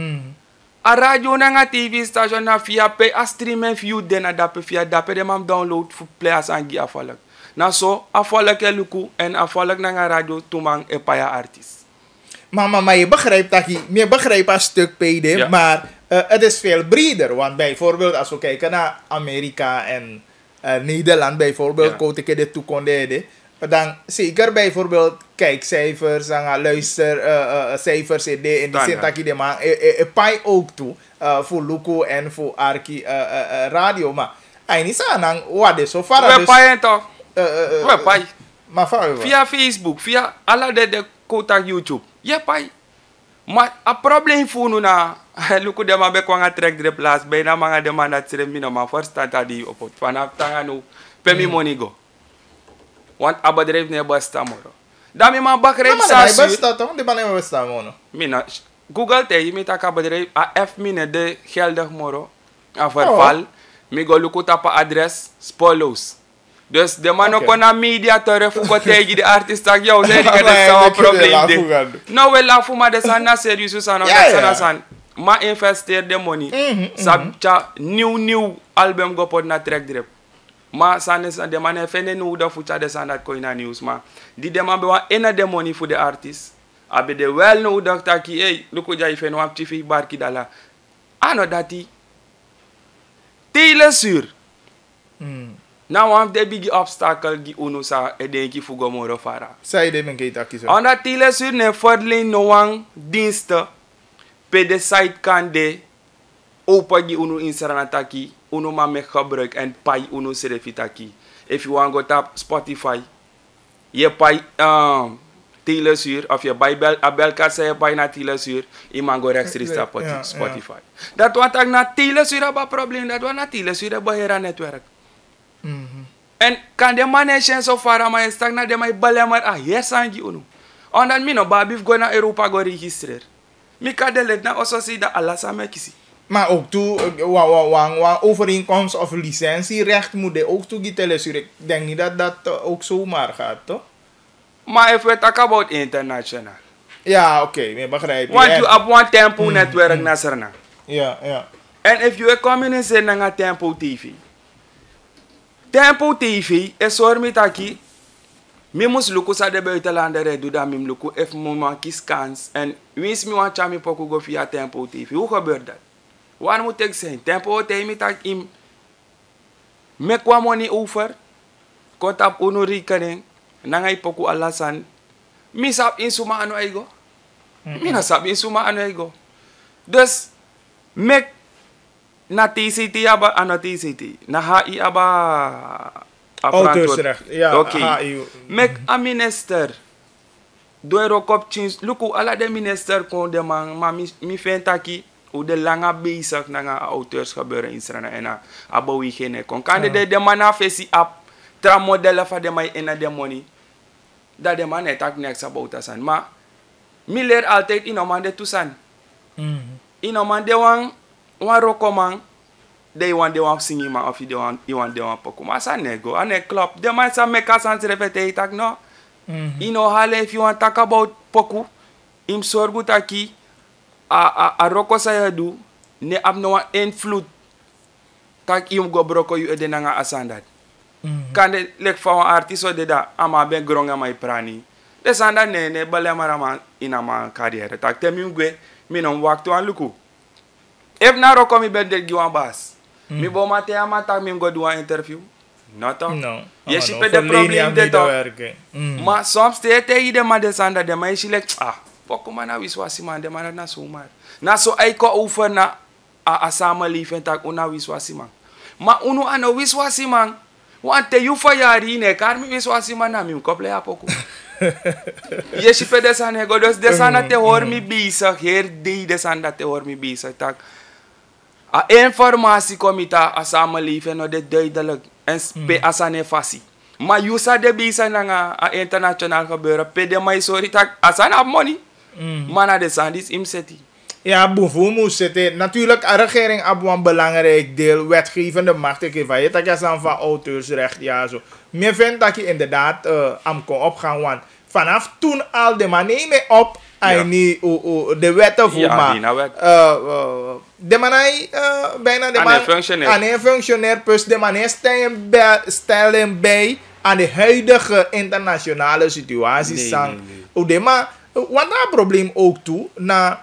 A radio na nga TV station na via pay a streaming view den a dape via dape de mam download fu players an gi afalak. Na so afalak e luku en afalak na nga radio tumang e paya artist. Maar je begrijpt dat je begrijpt een stuk PD, ja. Maar het is veel breder. Want bijvoorbeeld als we kijken naar Amerika en Nederland bijvoorbeeld, koot ik de toekomst, dan zeker bijvoorbeeld kijkcijfers en luistercijfers in die zin dat je de man pai ook toe voor Luko en voor Arki radio. Maar hij niet aan wat is zo ver. We pai toch? We pai. Maar via Facebook, via alle de kotak YouTube. Ja, pai. Maar a probleem voor nu na, luku de ma be kwanga trek de plaats, bijna mga de man dat serem mino ma first start di opot. Vanaf tanga nu, pemi money go. Want a bedrijf ne besta moro. Dami ma bakrijp sa su. Maar besta toch? De man ne besta moro. Mina, Google te, je met a bedrijf, a F mine de geldig moro. A verval, mi go luku tapa adres, spolos. Dus de man ook na media terug voor tegen de artiest dat jou zei dat is zo'n probleem. Nou wel laat voor maar de sana serieus sana sana sana. Maar investeer de money. Sabcha nieuw album go pot na track drip. Maar sana de man heeft een nieuw dat voor de sana dat koin na nieuws maar die de man bewa ena de money voor de artist. Abe de wel nou dat taki hey luko jai fen wap TV barki dala. Ano dati. Tele sur. Nou, want de big obstacle die uno sa edenki fugo moro fara. Zij de men keita kiso. Onda tile sur ne fordling no wang dienste pe de site kan de opa die uno inseranataki uno ma me gebruik en pay uno serefitaki. If you want go tap Spotify, je pay telesuur of je bij belkaart zei je pay na telesuur, je mag go rechtstreeks tap Spotify. Dat wat ik na telesuur heb een probleem, dat wat na telesuur heb een netwerk. En kan de mannen zo far maar je stak na de mij bellen maar hier zijn die uno. Omdat mi no babif go naar Europa go registreer. Mi kan de let na also zie dat alles aan mij kiezen. Maar ook toe, overeenkomst of licentierecht moet je ook toe telesuur. Ik denk niet dat dat ook zomaar gaat, toch? Maar if we talk about international. Ja, oké, begrijp je. Want you have one tempo netwerk na serna. Ja, ja. En if you communicate na Tempo TV. Tempo TV is zorg met aki. Mi mus luku sa de buitenlander redu da mim luku if mo man kies kans. En wins mi wan chami poku go via Tempo TV. Hoe gebeurt dat? Waar moet ik zijn? Tempo TV met ak im. Mek wa money over. Kont op uno rekening. Nangay poku alasan. Mi sap in suma ano ego. Mi na sap in suma ano ego. Dus mek na TCT aba ano TCT. Na HI aba auteursrecht. Ja, okay. HI. Mek a minister. Doe rokop chins. Luku ala de minister kon de man. Maar mi fentaki. Hoe de lange bezig na auteurs gebeuren in Srana. En abawi geen kon. Kan de man afesi ap. Tra modellen van de mij in de money. Dat de man net ook niks about us. Maar mi leer altijd in een man de toesan. In een man de wan rokoman. De wan singi man of de wan poku. Maar sa nego. Ane klop. De man sa meka sans repete tak no. In o hale if you want talk about poku. Im sorgu taki. A roko sa ya do. Ne ab no invloed. Tak im go broko yu ede nga asandat. Kan de lek van een artiest de da ama ben gronga mai prani. De sanda ne bale marama ina ma carrière. Tak temi ngwe mi non waktu an luku. If na roko mi ben de giwan bas. Mi bo mate ama tak mi go do an interview. Noto. No. Je shipe de probleem de to. Maar soms te de ma de sanda de ma je lek poku mana wiswasi man de man na so maar. Na so ai ko over na a samenleving tak una wiswasi man. Maar uno ano wiswasi man. Want te yufa yari ne kar mi wiswasi man na mi kople a poku. Je shipe de sane go dus de sana te hoor mi bisa her de sanda te hoor mi bisa tak. A informatie komita a samenleving no de duidelijk en spe asane fasi. Maar you sa de bisa na a international gebeuren pe de mai sorry tak asana money. Mana de sandis im seti. Ja, bijvoorbeeld zitten. Natuurlijk, de regering heeft een belangrijk deel. Wetgevende macht. Ik weet niet dat je van auteursrecht. Ja, zo. Maar vind dat je inderdaad aan kon opgaan. Want vanaf toen al de man nemen op. En de wetten voor maar. De man bijna de man. Aan een functionair. Plus de man stellen bij aan de huidige internationale situatie. Want dat probleem ook toe. Na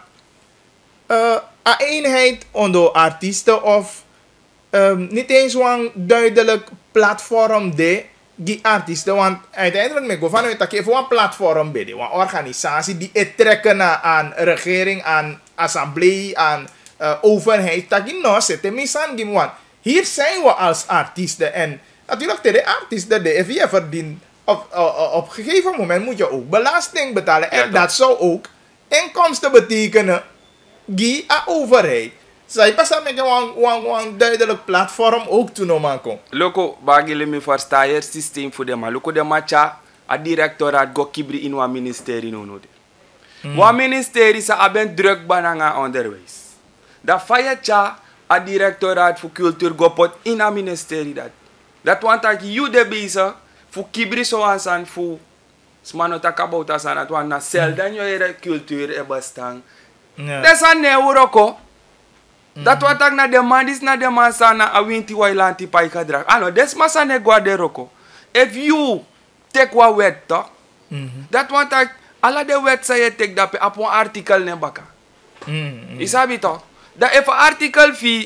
een eenheid onder artiesten of niet eens een duidelijk platform die artiesten, want uiteindelijk me go vanuit dat je voor een platform bij een organisatie die trekken aan regering, aan assemblee, aan overheid, dat je nou zit misan want hier zijn we als artiesten en natuurlijk de artiesten de FIF verdient op een gegeven moment moet je ook belasting betalen en dat zou ook inkomsten betekenen. Die a overheid. Zij passen met een duidelijk platform ook te noemen. Loko, bagile mi versta het systeem voor de man. Loko de macha a directoraat go kibri in een ministerie no de. Wan ministerie sa aben druk bananga onderwijs. Da fayacha a directoraat voor cultuur go pot in een ministerie dat. Dat want dat you de bezig voor kibri so ansan voor smano takabouta asan dat want na sel dan je cultuur e bastang. Desa ne uroko. Dat wat ik na de man is na de man sana a winti wailanti pai kadra. Ano des masane guade roko. If you take wa wet to. Dat wat ik ala de wet say take dat op een artikel ne baka. Isabi to. Dat if artikel fi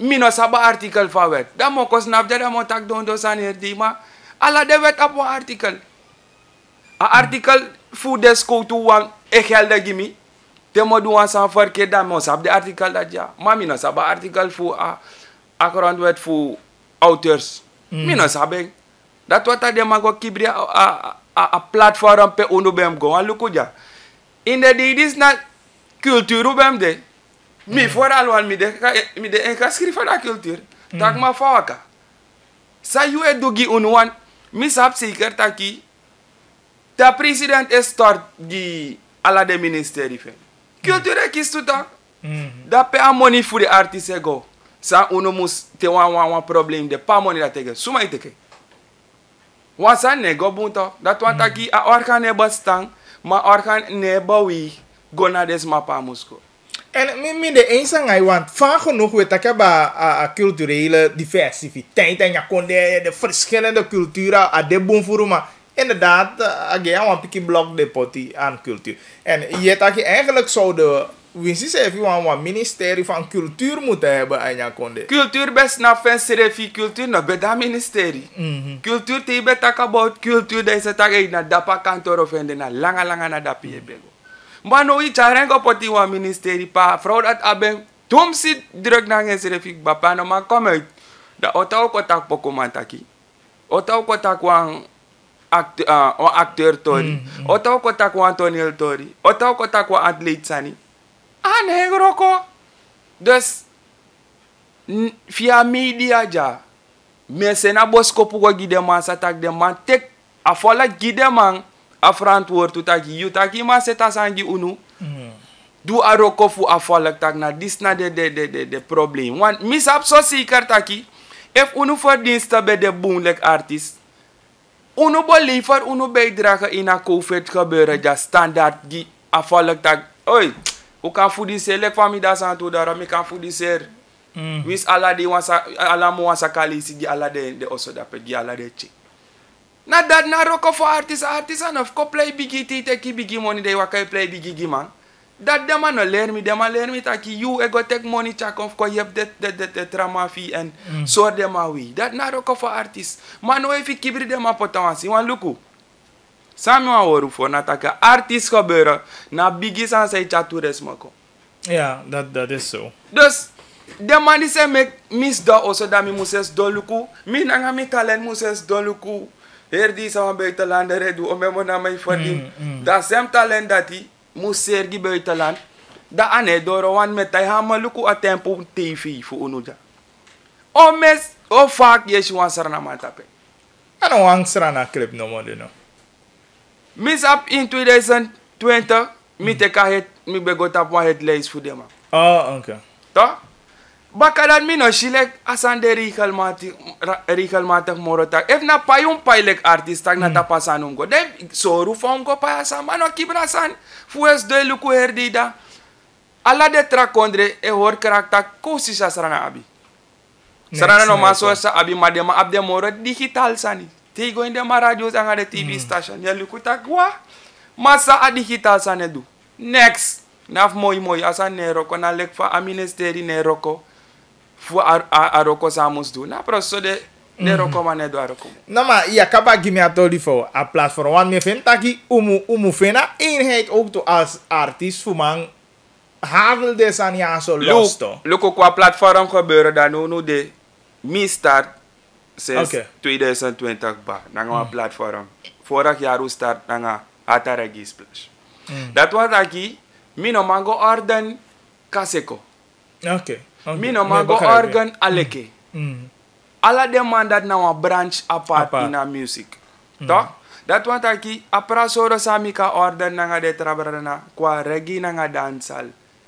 Mino saba artikel van wet. Dan moet ik snap dat moet ik doen dus aan hier maar alla de wet op een artikel. Een artikel voor de school toe wan ik geld gimi. Te moet doen aan verkeerd dan moet sab de artikel dat ja. Maar mino saba artikel voor grondwet voor auteurs. Mino sabe. Dat wat dat de mago kibri a platform pe uno bem go an lukuja. In de dit na cultuur bem de. Mi vooral wan mi de en schrijven na cultuur. Tak ma fawaka. Sa you edugi unwan mi sap zeker taki. De president is start die ala de ministerie fe. Cultuur kies tu tak. Da pe a money voor de artiste go. Sa uno mus te wan probleem de pa money dat tegen. Suma iteke. Wansa nego bunto. Dat want taki a organ ne bastang. Maar organ ne bawi. Go na des mapa musko. En min de eens aan hij want van genoeg weet ik hebben a culturele diversiteit en je kon de verschillende culturen a de boom maar inderdaad again een pikkie blok de potty aan cultuur. En je dat je eigenlijk zou de winst even een ministerie van cultuur moeten hebben aan je kon de. Cultuur best na fancy cultuur no beda ministerie. Cultuur te betak about cultuur deze tag na dapa kantoor of en na langa na dapi bego. Maar no i charengo poti wa ministerie pa vrouw dat aben tom si druk na ngesrefik bapa no ma kom uit. Da otao kotak pokomantaki. Otao kotak wan acteur tori. Otao kotak wan toneel tori. Otao kotak wan atleet sani. Negroko. Dus via media ja. Mensen na boskopu go gide man satak de man tek afola gide man afrantwoord tu taki you taki ma seta sangi unu. Du aroko fu afolak tak na dis na de probleem. Want mis ap so zeker taki if unu verdienste bij de boonlijk artist. Unu believer unu bijdragen in a COVID gebeuren ja standaard die afolak tak. Oi, u kan foodiser lek van mi da san tu dara mi kan foodiser. Wis ala de wansa ala mo wansa kalisi di ala de oso da pe di ala de che. Na dat na roko for artist of ko play bigi te ki bigi money de wakai play bigi man. Dat de man no leer mi taki you go take money check of ko yep de trauma fee en soort de ma wi. Dat na roko for artist. Man no efi kibri de ma potensi wan luku. Sami wan woru for na taka artist gebeuren na bigi san say chaturisme ko. Ja, dat is zo. Dus de man die se mek mis do also da mi muses do luku. Mi nanga mi talent muses do luku. Her die zou een buitenlander redden om hem naar mij verdienen. Dat zijn talent dat hij moest sergi buitenland. Dat ane door want met hij hammer luku a tempo TV voor unuja. O mes o vaak je gewoon sarna matape. En een wang sarna clip no more no. Mis up in 2020 mi te ka het mi begot op een het lijst voor dem. Oh, okay. Toch? Bakadan mi no shilek asan de regelmatig morotak. If na payung pailek artist tag na tapasanum go. De soru fong go payasan mano kibrasan. Fues de luku herdida. Ala de trakondre e hor karakta kosi sa sarana abi. Sarana no maso sa abi madema abde moro digital sani. Tigo in de ma radio anga de TV station. Ya luku tak wa. Masa a digital sane du. Next. Naf moi asan ne roko na lek fa a ministeri ne roko. Fu aroko samus do. Na proso de roko mane do aroko. Nou maar je kan gimi atoli voor a platform. Want me vindt dat je umu fena eenheid ook to als artiest voor man havel des aan ja zo los to. Look ook qua platform gebeuren dan nu de mi start sinds 2020 ba. Nanga platform. Vorig jaar start nanga Ataragi Splash. Dat was aki mi no mango orden kaseko. Okay. Mi no mango organ aleke. Alla demand dat na een branch apart in a music. Toch? Dat want aki apra soro sami ka order na nga de trabrana kwa reggae na nga dancehall.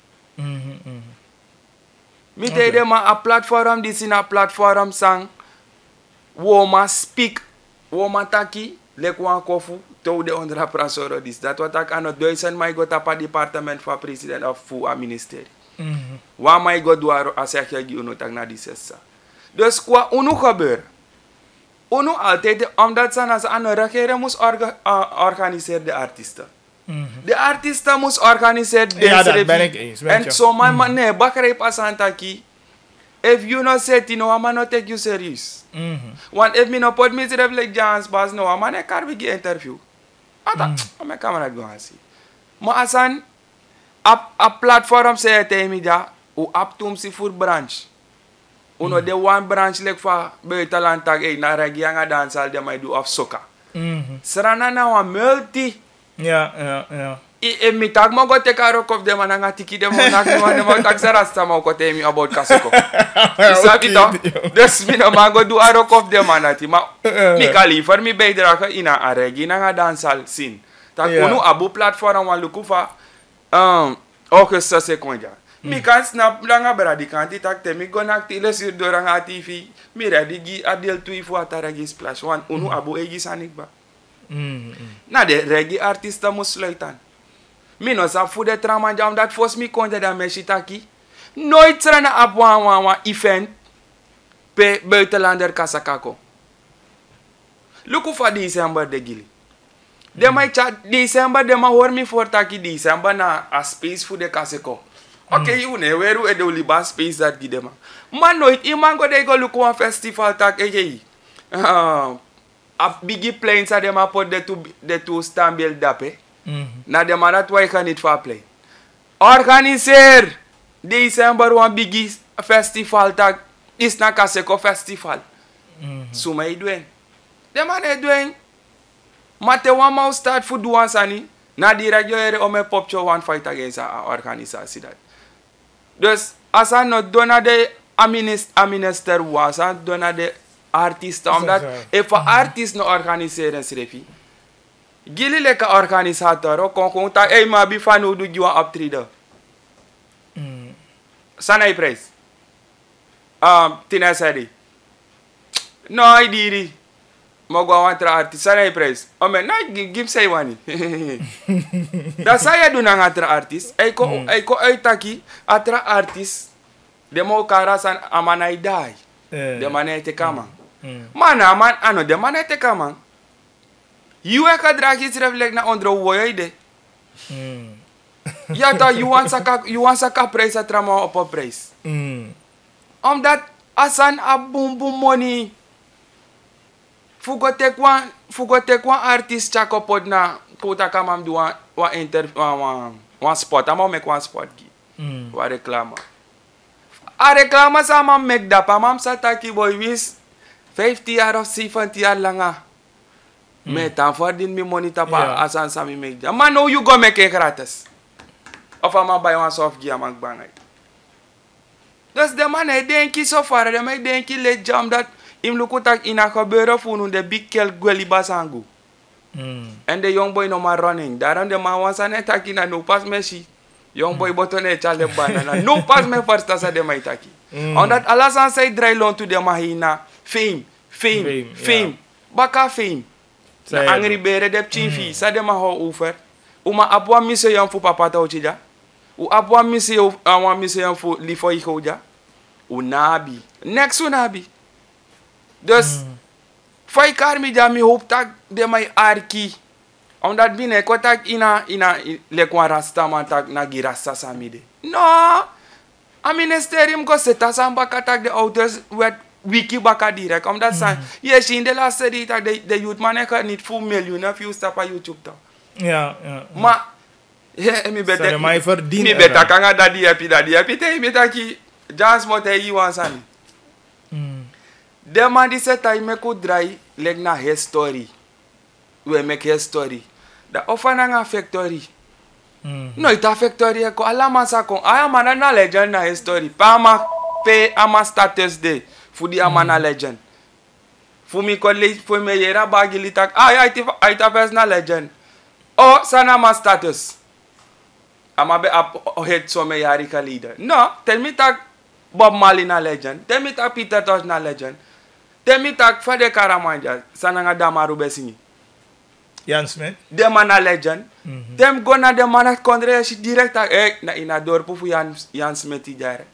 Mi te de ma a platform di sina platform sang wo ma speak wo ma taki lek wan kofu to de ondra pra soro dis. Dat want ak ano 1000 mai go tapa departement van president of fu a ministerie. Waar mij God doet als ik je uno tag na die sessa. Dus qua uno gebeur. Uno altijd omdat ze als een regering moest organiseren de artiesten. De artiesten moest organiseren. Ja, dat ben ik eens. En zo maar nee, begrijp als aan taki. if you not say it, you know, I'm not take you serious. Want if me no put me to like John's boss, no, I'm not car we get interview. Ata, I'm a camera go and see. Maar asan, a platform say te media, u up to si food branch. Uno de one branch like for buitenland tag, na reggae nga dancehall dem I do of soccer. Serana na wa multi. Ja. E mi tag mo go take a rock of them and nga tiki dem nak no dem tag sarasta mo ko te mi about kasiko. Isabi to. Des mi no go do a rock of them anati ma mi kali for mi be dra ka ina a reggae nga dancehall scene. Tak unu abu platform wan luku fa orchestra sekonja. Mi kan snap langa bradi kan ti tak te mi go nak ti le sur doranga TV. Mi ready gi adel tu ifo ataragi splash wan unu abu egi sanik ba. Na de reggae artista musluitan. Mi no sa fude trama jam dat fos mi konja da meshitaki. Nooit trana ap wan event pe buitenlander kasakako. Luku fa December de gili. De mai chat December de ma hoor mi fortaki December na a space fude kaseko. Okay, you ne weru e de liba space dat gidema. Man nooit imango de go luku wan festival tak a biggie planes a dem a pot de two standbeeld dape. Na dem a dat why kan it for play. Organiseer December wan biggie festival tak is na kaseko festival. Suma i doen. Dem a ne doen. Mate wan mau start for do sani. Na direct yo ere ome pop show one fight against a organisasi dat. Dus asa no dona de a minister was a dona de artist omdat if a artist no organiseren srefi. Gili leka organisator o kon ta ma bi fanu du jwa optreden. Sanai prijs. Tina sadi. No I diri. Mogo wantra artist sanai prijs. Ome na give say wani. Da saya du na atra artist. Eko uitaki atra artist. Demo karasan amanai dai. De manete kama. Mana man ano de manete kama. You eka dragi reflect na ondro woyde. Ja da you want saka prijs atra ma op prijs. Omdat asan a boom money. Fugo tek wan artist chako pod na kota kamam do wan spot. Amo mek wan spot gi. Wa reklama. A reklama sa mam mek da pa mam sa taki boy wis 50 jaar of 70 jaar langa. Metan for din mi money tapa asan sa mi mek da. Man no you go make e gratis. Of ama buy wan soft gear mag bangay. Dus de man hij denki so far de man denki le jam dat im lukutak ina gebeuren funu de big kel gweli basangu. En de young boy no maar running. Daarom de man was aan taki na no pas Messi. Young boy botone chale banana. No pas me first sa de mai taki. Omdat alasan say dry loan to de mahina fame. Baka fame. Na angry bere de chifi sa de ma ho over. Uma apwa mise yan fu papa ta ochija. U apwa mise yan fu lifo ikoja. Unabi. Next unabi. Dus fai kar mi jami hoop tak de mai arki. Omdat bine ko tak ina lekwa rasta man tak na girasta samide. No. A ministerium ko seta samba katak de ouders wet wiki baka direct. Omdat san yes in de laatste die tak de youth man kan niet full miljoen views tap op YouTube ta. Ja. Maar mi beta mij verdienen. Mi beta kanga dadi happy te mi taki jans mo te yiwan sani. De man die zegt dat je me kunt draaien, leg na history. We make history. Da ofana nga factory. No ita factory ko ala masa ko aya man na legend na history. Pa ama pe ama status de. Fu di ama na legend. Fu mi ko le fu me yera bagili tak aya ita first na legend. O sana ma status. Ama be up head so me yari ka leader. No, tell me tak Bob Marley na legend. Tell me tak Peter Tosh na legend. Temi tak Fade Karamanja sananga damaru besini. Jan Smith. De man a legend. Dem go na de man a kondre si direct na ina dorpu fu Jan Smith jare.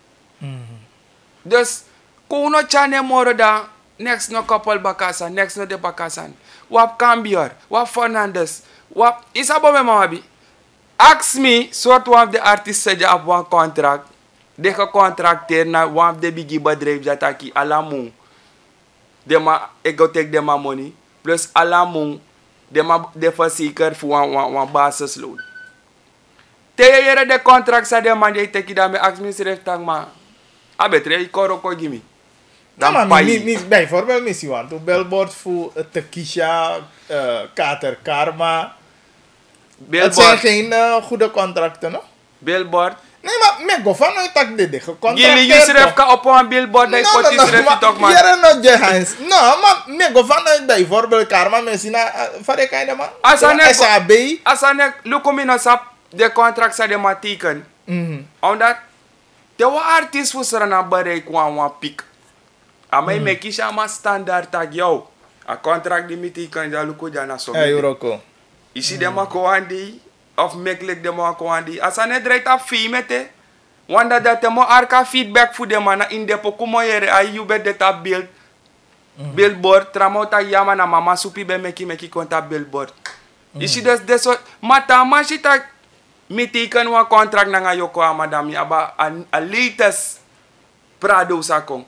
Dus kuno chane moro da next no couple bakasan, next no de bakasan. Wap Cambior, wap Fernandez, wap isabo me mabi. Ask me sort one of the artists said up one contract. de gecontracteerd na one of the biggie bedrijf dat aki alamung. Ik go take de money. Plus alamung de verzekerd voor een basisloon. Tegen de contract sa de man die take dat me administrative tag ma. Abetre ik koroko gimi. Nou, maar bijvoorbeeld missie want een billboard voor Tekisha, Kater Karma. Het zijn geen goede contracten, no? Billboard. Nee, maar me go van nooit tak de gecontracteerd. Jullie schrijf ka op een billboard dat je pot schrijf toch man. Jere no Jehans. No, maar me go van nooit bijvoorbeeld Karma Messina vare kaida man. SAB. Asane lukomino sap de contract sa de matiken. Omdat de wa artist fu sera na bare kwa pick. Amai me kisha ma standard tag yo. A contract limiti kan ja luko jana so. Hey Uroko. Isi de ma ko andi of meklek de ma ko andi. Asane draait af fi mete. Wanda dat de mo arka feedback fu de mana in de poku mo yere ay you bet de tab build. Billboard tramota yama na mama supi be meki konta billboard. Isi des so mata mashita miti kan wa contract na nga yoko madam aba a latest Prado sakong.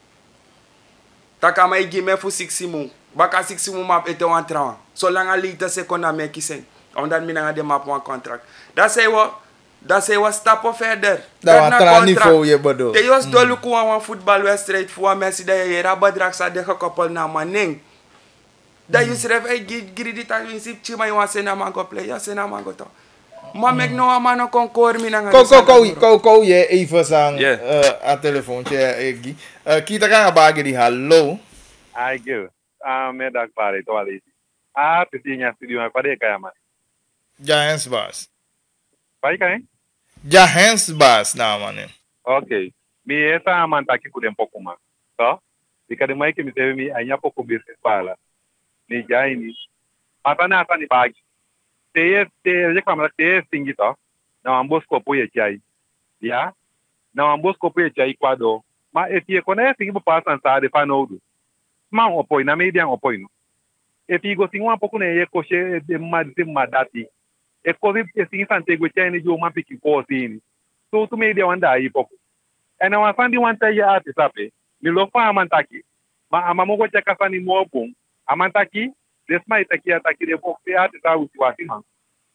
Taka mai gime fu 6 mu. Baka 6 mu map ete wan trawa. So lang a latest sekona meki sen. Omdat mina nga de map wan contract. Dat say wa stap of verder. Dat wa tra niveau je bedoel. Te jos dolu ku wan voetbalwedstrijd fu wan mensen dat je rabadrak sa de gekoppeld na maning. Dat je schrijft hey gridi ta in sip chima je wan sena mango play. Ja sena mango to. Maar ik nou maar nog concours mina nga. Ko je even sang a telefoontje egi. Kita kan bagi di hallo. Ai gil. Me dak pare to ali. Pesinya studio me pare kaya man. Giants Bas. Pai kai? Giants Bas na manen. Okay. Mi esa man taki ku dem pouco ma. Tá? Fica de mai que me teve mi anya pouco business pala. Ni jaini. Atana atani bagi. Te singita na ambos kopo ye chai ya na ambos kopo ye chai kwado ma etie kone singi pasan sa de fanodu ma opoi na median opoi no epi go singi un pouco ne ye coche de madati e così e singi sante go chai ni jo ma piki ko sini so tu media wanda aí pouco e na wafandi wanta ya ati sape mi lo fa amantaki ma amamo go chaka fani mo bom amantaki desma itaki ataki de pouco te ati sa usiwasi man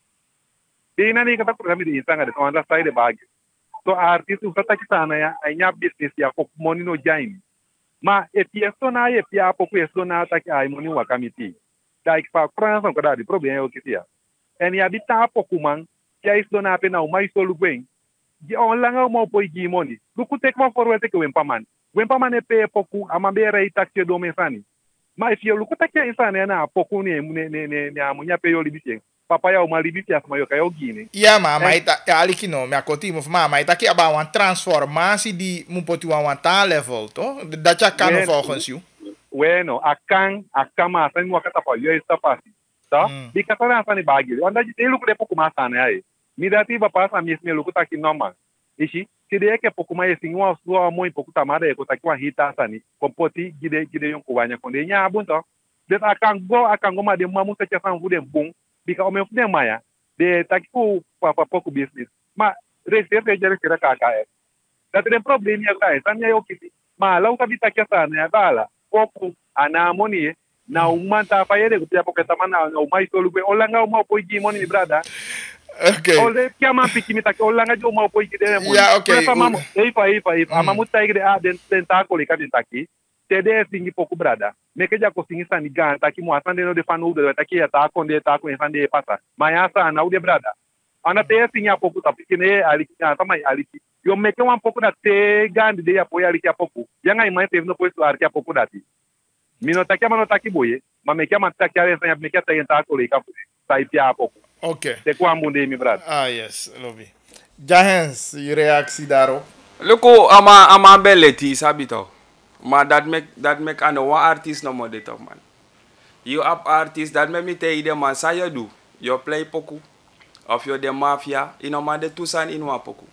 Dina ni kata kurang di insang ada tuan rasai de bagi. So artis usata kita na ya anya business ya kok money no jain. Ma etieso na ye pia poku eso na ataki ai money wa kamiti. Dai pa kurang sang kada di problem yo kisia. Eni abita poku man ya iso na pe na umai so lugwen. Di onlanga mo poi gi money. Luku tek mo forward tek wempaman. Wempaman e pe poku amambere itakie do mensani. Ma if you luku takia insane na poku ne amunya pe yo libitien. Papaya uma libiti asma yo kayo gini. Ja, maar ita ali kino, me akotimo maar ita ki aba wan transformatie die moet poti wan level, to? Dat ja kan volgens you. Bueno, akan ma san wa kata pa yo esta pasi. Tá? Di kata na san bagi. Onda de luku de pouco mais sana aí. Mi dati ba pasa mi luku ta ki normal. Ishi, que de que pouco mais assim uma sua mãe pouco tamada e ko ta ki wa hita sani. Kompoti gide yon kuwanya konde nya abunto. Det akan go ma de mamu ta cha san vude bung. Bika o meu maya de takiku papa pouco business ma receita de receita kaka da tem problema ya kai sanya yo kiti ma lau tabi takia sana ya bala pouco ana moni na umanta pa yere kutia poke tamana na umai solu be olanga uma poigi moni brada. Okay. Ole kiama pikimi taki olanga jo uma poigi de moni. Yeah, okay. Mama eifa amamuta igre a den tenta ko lika taki tede singi pouco brada. Mekeja ko singi sani gan taki mo asande no de fanu de taki ya ta konde ta ko insande pasa mayasa na ude brada ana te singi apoku ta pikine ali tamai ali yo meke wan pouco da te gandi de apoia ali apoku yanga imai teve no posto ar apoku dati mino taki mano taki boye ma meke man taki ale sanya meke ta yenta ko le kapu sai pia apoku. Okay. Te ko amunde mi brada. Yes, lobby. Jahens, je reactie daarop? Loko ama belleti sabito. Maar dat make aan one artist no more dit of man. You have artists that make me tell you man say you do. You play poku. Of you the mafia. You man de tusan in one poku.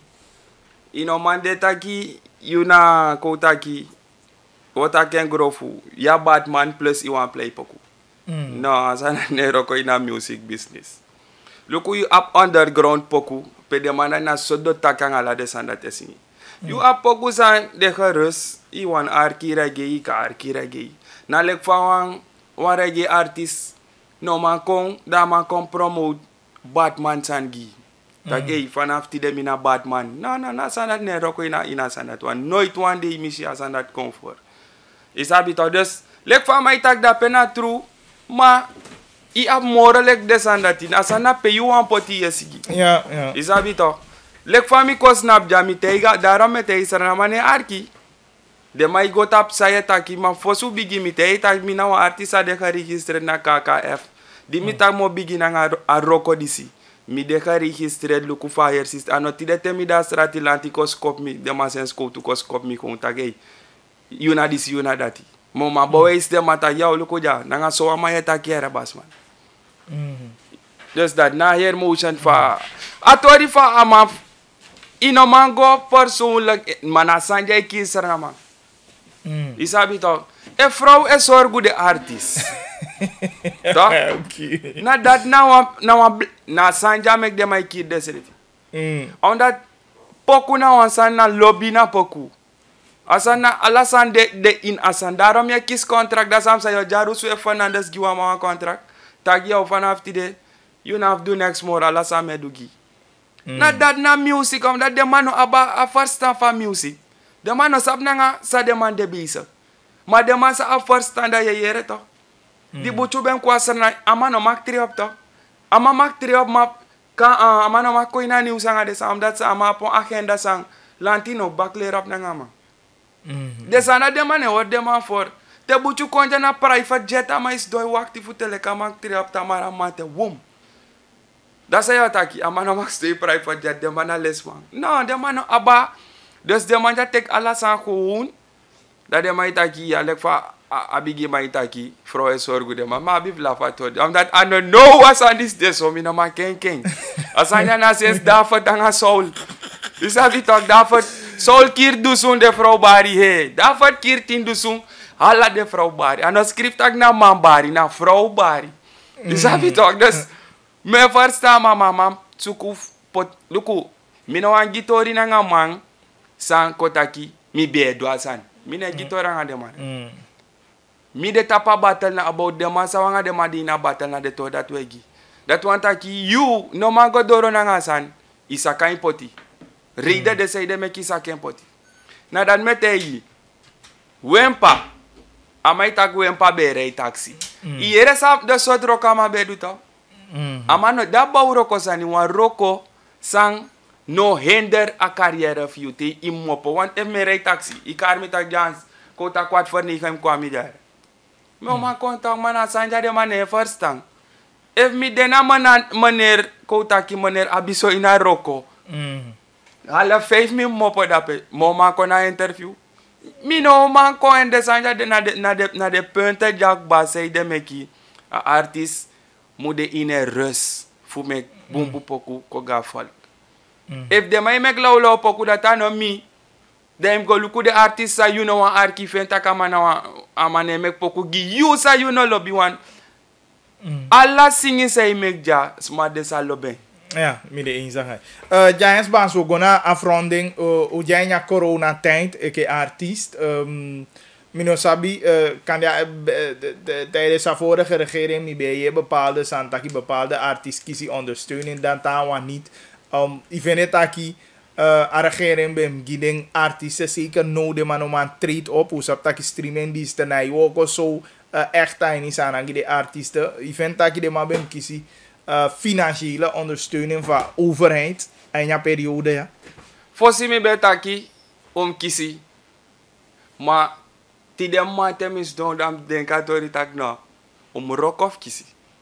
You man de taki. You na kotaki. Wota ken grofu. Ya Batman plus you want play poku. No, asana nero ko in a music business. Look you up underground poku. Pe de man na sodo takang ala de sanda tesingi. You apoku san de gerus. Iwan arki reggae, ka arki reggae. Na lek van wan reggae artist. No man kon, da man kon promote Batman sangi. Tak vanaf die dem in a Batman. Na sanat ne roko ina sanat wan. Nooit one day missie as sanat comfort. Is habito dus lek van mij tak da pena true. Maar I ap more lek des an dat in. Asana pe you wan poti yesigi. Ja. Is habito. Lek van mi ko snap jam teiga daarom met hij sarana mane arki. De mai go tap saya taki ma fosu bigi mi tei tak mi na wa artista de ka register na KKF. Di mi tak mo bigi na a roko disi. Mi de ka register luku fire system. Anoti de temi da strati lanti ko skop mi de ma sen skop tu ko skop mi ko tagay. Yuna disi yuna dati. Mo ma bowe is de mata yaw luku ja nanga so ama yeta kiera basman. Dus dat na hier motion fa atori fa ama ino mango persoonlijk mana sanja kies rama. Isabi toch? E vrouw is zorg de artist. Toch? Okay. Na dat na sanja mek de mai kies deserti. Omdat poku na wansan na lobby na poku. Asana alasan de in asan daarom je kies contract dat sam sa yo jaru su e Fernandes giwa ma contract. Tag yo vanaf de you have do next more alasan medugi. Na dat na music omdat de mano aba a first fa music. De mano sap nga sa de man de bisa. Maar de man sa a first stand ya yere to. Di buchu ben kwa sana amano mak triop to. Ama mak triop ma ka amano mak ko ina news nga de sam dat sa ama pon agenda sang lantino bakler op nga ma. De sana de man e word de man for. Te buchu konja na private jet ama is doi wakti fu telekamak triop tamara mate wum. Dat zei je taki, amano mag stay private jet, de man les man. No, de man aba, dus de man ja tek alles aan gewoon. Dat de man taki, ja, lek van abigi man taki, vrouw is zorg de man, maar abif lafa tot. Omdat I don't know what's on this day, so mi no man ken. Asanya na sens daarvoor tanga soul. Dus abi toch daarvoor soul kier dusun de vrouw bari he. Daarvoor kier tin dusun, hala de vrouw bari. En dan schrift ik na man bari, na vrouw bari. Dus abi toch, dus me versta mama tsukuf pot luku mina wan gitori na nga man san kotaki mi be do asan mina gitora nga de man mi de tapa battle na about de man sa wanga de madina battle na de to that wegi that want taki you no man go doro na nga san isaka impoti reide de say de me kisaka impoti na dan metei wempa amai tak wempa bere taxi iere sa de sodro kama be du to amano da roko sani wan roko sang no hinder a carrière of you te imopo want if me rij taxi I kar mi tak jans ko ta kwat for ni kam kwa mi daar me ma kontak mana sanja de mane first tang if mi dena maner ko ta ki maner abiso ina roko ala 5 mi mopo dape mo ma ko na interview mi no man ko en de sanja de na de punte jak ba say de meki a artist moet in een rust voor me bumbu poku koga folk. If de mij mek lauw poku dat aan mi, dem go luku de artist sa you know an arki fenta kama na amane mek poku gi you sa you know lobby one. Alla singing say mek ja smart de sa lobby. Ja, midden eens zeggen. Giants baas we gonna afronding. Hoe jij na corona tijd, ik artiest. Mino sabi kan ja tijdens de vorige regering niet bij je bepaalde santaki bepaalde artiest kiezen ondersteunen dan tawa niet. Ik vind het taki a regering bem giding artiesten zeker nodig maar om treed op hoe sap taki streaming diensten na ook zo echt tiny zijn aan die artiesten. Ik vind taki de maar bem kiezen financiële ondersteuning van overheid en ja periode ja. Fosi me betaki kiezen, maar ti dem matem is don dam den katori tak na rock of kisi.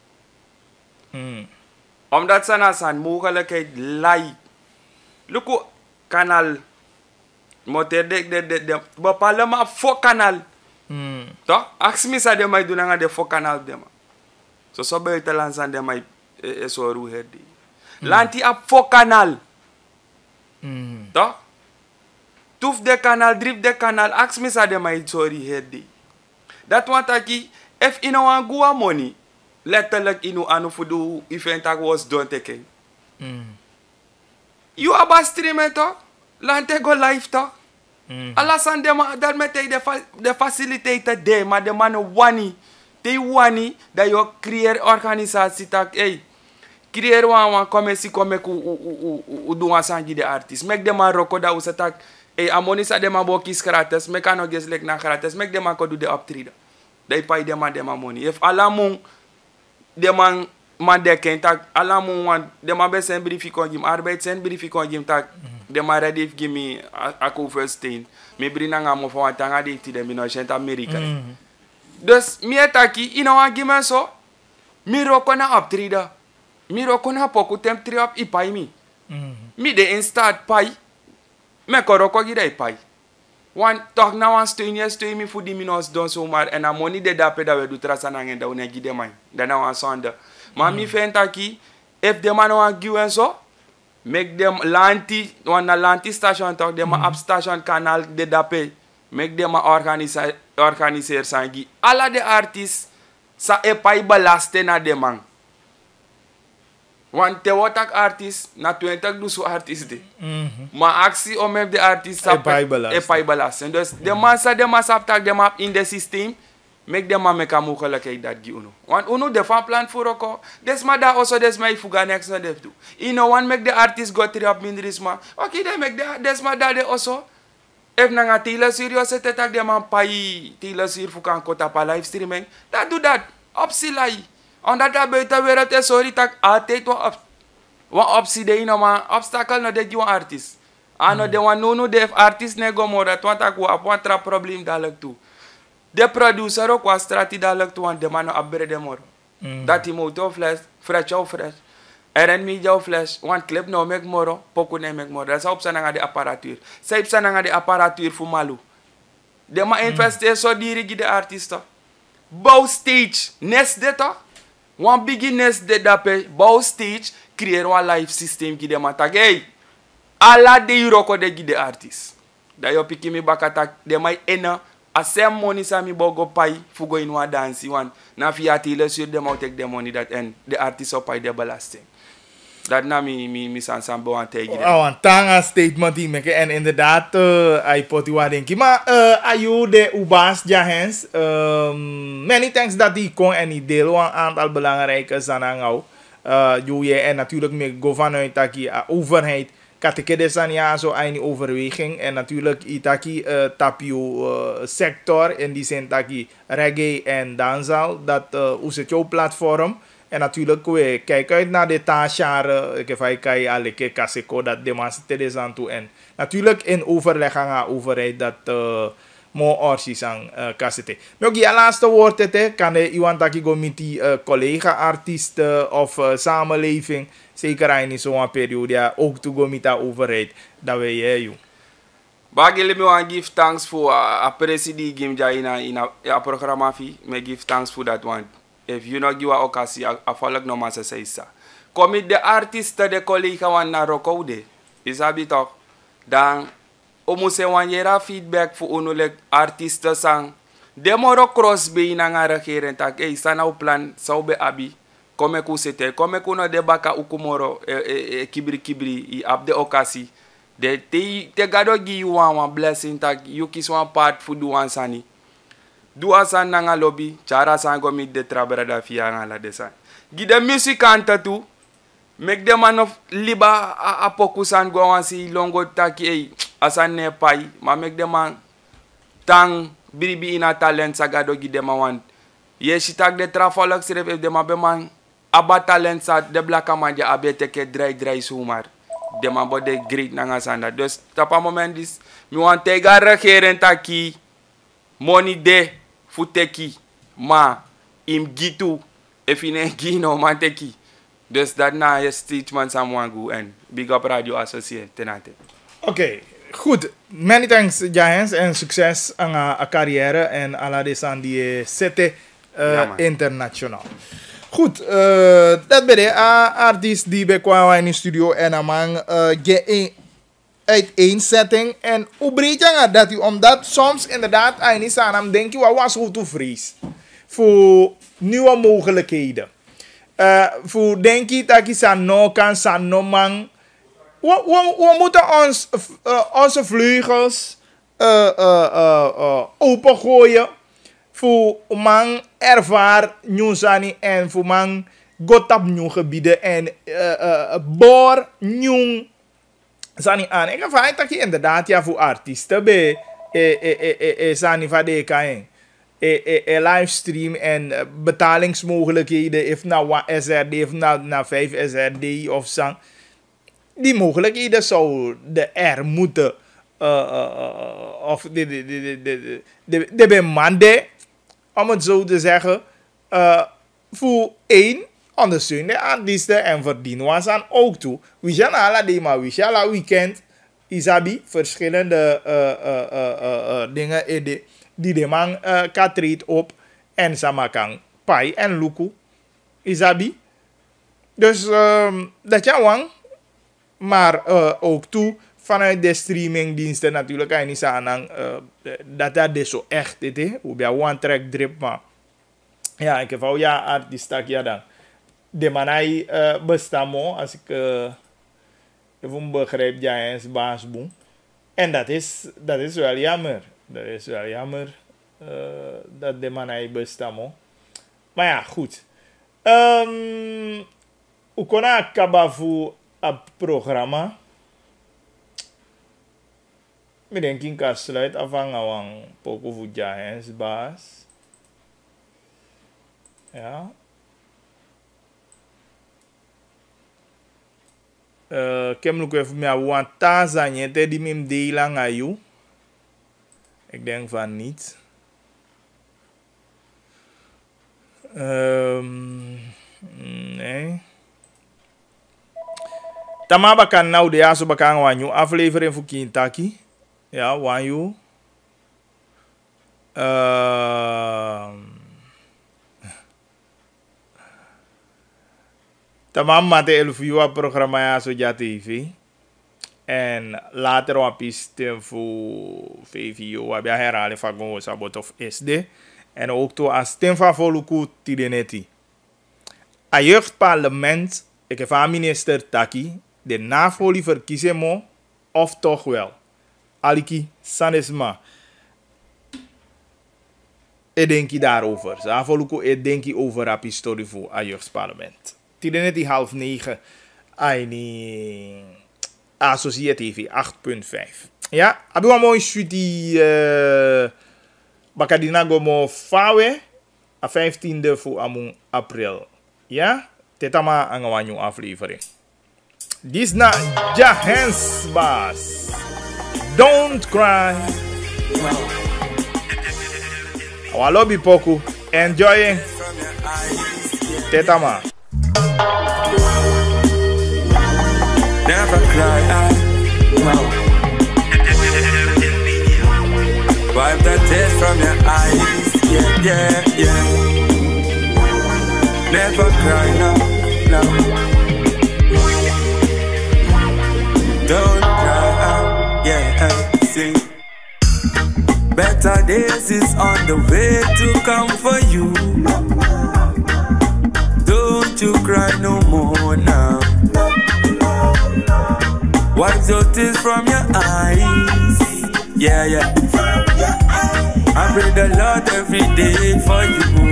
Omdat sana san mogelijkheid lai. Luku kanal motor de bepaalde maar voor kanal. Toch? Aksmi sa de mai dunanga de voor kanal de ma. So buitenland san de mai so ruherdi. Lanti ap voor kanal. Toch? Tuf de kanal, drip de kanal, aks me sa de mai sorry herdi. Dat want aki, if ino an gua money, letterlijk ino anu fudu event was done teken. You aba streamen toch? Laat hij go live toch? Alasan dat met de faciliteiten daar, maar de mannen wani. Die wani dat je creëer organisatie tak, hey. Creëer wan commissie come u doen asangi de artist. Mek de man roko dat we tak, hey, amonisa de man bokis gratis, mek kan ook eens lek na gratis, mek de man ko do de optreden. Dat pay de man money. If alamung de man de ken tak, alamung wan de man be sen brief kon gim, arbeid sen brief kon gim tak, de man ready give me a first thing. Me brina nga mo fa tanga de ti de mi no gente Amerika. Dus mi etaki ina wan gimen so, mi roko na optreden. Mi roko na poku temp tri op I pay mi. Mi de instart pay. Me ko roko gide pay. Wan toch na wan steun mi voor die minos don zomaar en a money de dape dat we do trasanangen da une gide mai. Da na wan sonde. Maar mi fentaki if de man wan give en so, make them lanti wan na lanti station toch de ma up station kanal de dape. Make them organiser sangi. Alla de artists sa e pay balaste na de man. Want te watak artist na 20 dus artist de. Maar actie om de artist e pay belasten. Dus de man saptak de map in de systeem. Make de man meka mogelijkheid dat gi uno. Want uno de van plan voor oko. Des ma da also des ma fuga next na def do. Ino one make the artist go tri up mindrisma. Okay, de make de des ma da de also. If na nga tila serious set tak de man pay tila sir fukan kota pa live streaming. Dat do dat. Opsilai. Omdat dat buiten wereld is, sorry, tak altijd wat optie de ino man obstacle no de giwan artist. Ano de wan no de artist nego morat want tak wa tra probleem dalek toe. De producer ook was strati dalek toe want de man no abere de moro. Dat die motor fresh. En media flash, want clip no make moro, poku ne make moro. Dat is op zijn de apparatuur. Zij op zijn de apparatuur voor malu. De man investeert zo dirigi de artiesten. Bouw stage, nes de toch? One beginners de dape bow stage create one live system ki de matak. Hey, ala de euroko de gide artist. Da yo piki mi bakatak de mai ena a sem money sa mi bogo pay fugo in wa dansi wan na fiati le sur de mau take the money that and the artist so pay de belasting. Dat na mi san bo aan tegen. Oh, een tanga statement die meke en inderdaad ai poti wa denki. Maar ayu de ubas jahens many thanks dat die kon en die deel een aantal belangrijke zanangau. Je en natuurlijk me go vanuit taki overheid katekedesan ja zo een overweging en natuurlijk itaki tapio sector in die zin taki reggae en dancehall dat is jouw platform. En natuurlijk, we kijken uit naar de taasjaren. Ik heb kijken alle keer kaseko dat demonstreren aan toe. En natuurlijk in overleg aan de overheid dat more orsies aan kasete. Maar ook je laatste woord het kan je iemand dat je met die collega-artiesten of samenleving zeker in zo'n periode ook toe met de overheid dat we je. Bagele me wan give thanks voor presidie gimja in a programma fi. Me give thanks for that one. If you not give a occasie, a volk no mas say sa. Commit de artiste de collega wan na rokoude. Isabi toch? Dan omuse wan yera feedback voor onolek artiste sang. De moro crossbay na nga regering tak. Hey, sana plan saube abi. Come ku sete. Come ku no de baka ukumoro kibri i ab de occasie. De te gado gi you wan blessing tak. You kiss one part for do one sani. Dua san nanga lobby, cara san go mit de trabra da fia ngala desan. Gide musikanta tu, make the man of liba a pokusan go wan si longo taki ei asan ne pai, ma make the man tang biribi ina talent sa gado gide ma wan. Ye si tak de trafolok siref if de ma be man aba talent sa de blaka manja abete ke dry sumar. De ma bo de great nanga sanda. Dus tapa moment dis mi wan tega regeren taki money de futeki ma im gitu efine gino manteki. Dus dat na je statement samwangu en big up Radio Associate tenate. Oké, goed. Many thanks Giants en succes aan a carrière en ala de san die sete internationaal. Goed, dat ben de artiest die bij kwamen in de studio en amang uiteenzetting en hoe breed je dat u omdat soms inderdaad eigenlijk aan denk je wat was hoe te vrees voor nieuwe mogelijkheden voor denk je dat je san no kan san no man we moeten onze vleugels opengooien voor man ervaar nieuwsani en voor man gotap nieuw gebieden en boor nieuw sani aan. Ik ga dat je inderdaad ja voor artiesten bij sani van de kain. Livestream en betalingsmogelijkheden heeft nou SRD heeft nou 5 SRD of zo. Die mogelijkheden zou er moeten of de bemande, om het zo te zeggen, voor één ondersteun de artiesten en verdienen was aan ook toe. We zijn alle maar we zijn alle weekend isabi verschillende dingen die de man katreed op en samakan pai en luku isabi. Dus dat ja wang, maar ook toe vanuit de streamingdiensten natuurlijk kan je niet zeggen dat is zo echt dit hè. Hoe bij one track drip maar ja ik heb al ja artiest ja dan de manai bestamo als ik even begrijp ja eens baasboom en dat is wel jammer. Dat is wel jammer dat de manai bestamo. Maar ja goed. Hoe kon ik kabavu het programma? Ik denk ik kan sluiten afhangen van poko voetja eens baas. Ja. Ik heb nog even meer want Tanzania te die mim deelang aan jou. Ik denk van niet. Nee. Tamaba kan nou de jaso bakang wanyu aflevering voor Kintaki. Ja, wanyu. Tamam mate elfua programma ja so ja TV. En later op is het voor VVO. We hebben herhaling van gewoon sabot of SD. En ook toe als stem van Voluku Tideneti. A jeugdparlement, ik heb aan minister Taki, de navolging verkiezen mo, of toch wel. Aliki Sanesma. Ik denk je daarover. Za Voluku, ik denk je over op historie voor a jeugdparlement. Tideneti 8:30. Aini. Associate TV 8.5. Ja, abi wa mooi sweetie bakadina gomo fawe a 15e voor among april. Ja, tetama ang wanyo aflevering. This na Jahens Bas. Don't cry. Our lobby poku. Enjoy. Tetama. Never cry, wow. Wipe the tears from your eyes, yeah, yeah, yeah. Never cry, no, no. Don't cry, yeah, sing. Better days is on the way to come for you. Don't you cry no more now. Wipe your tears from your eyes. Yeah, yeah. I pray the Lord every day for you.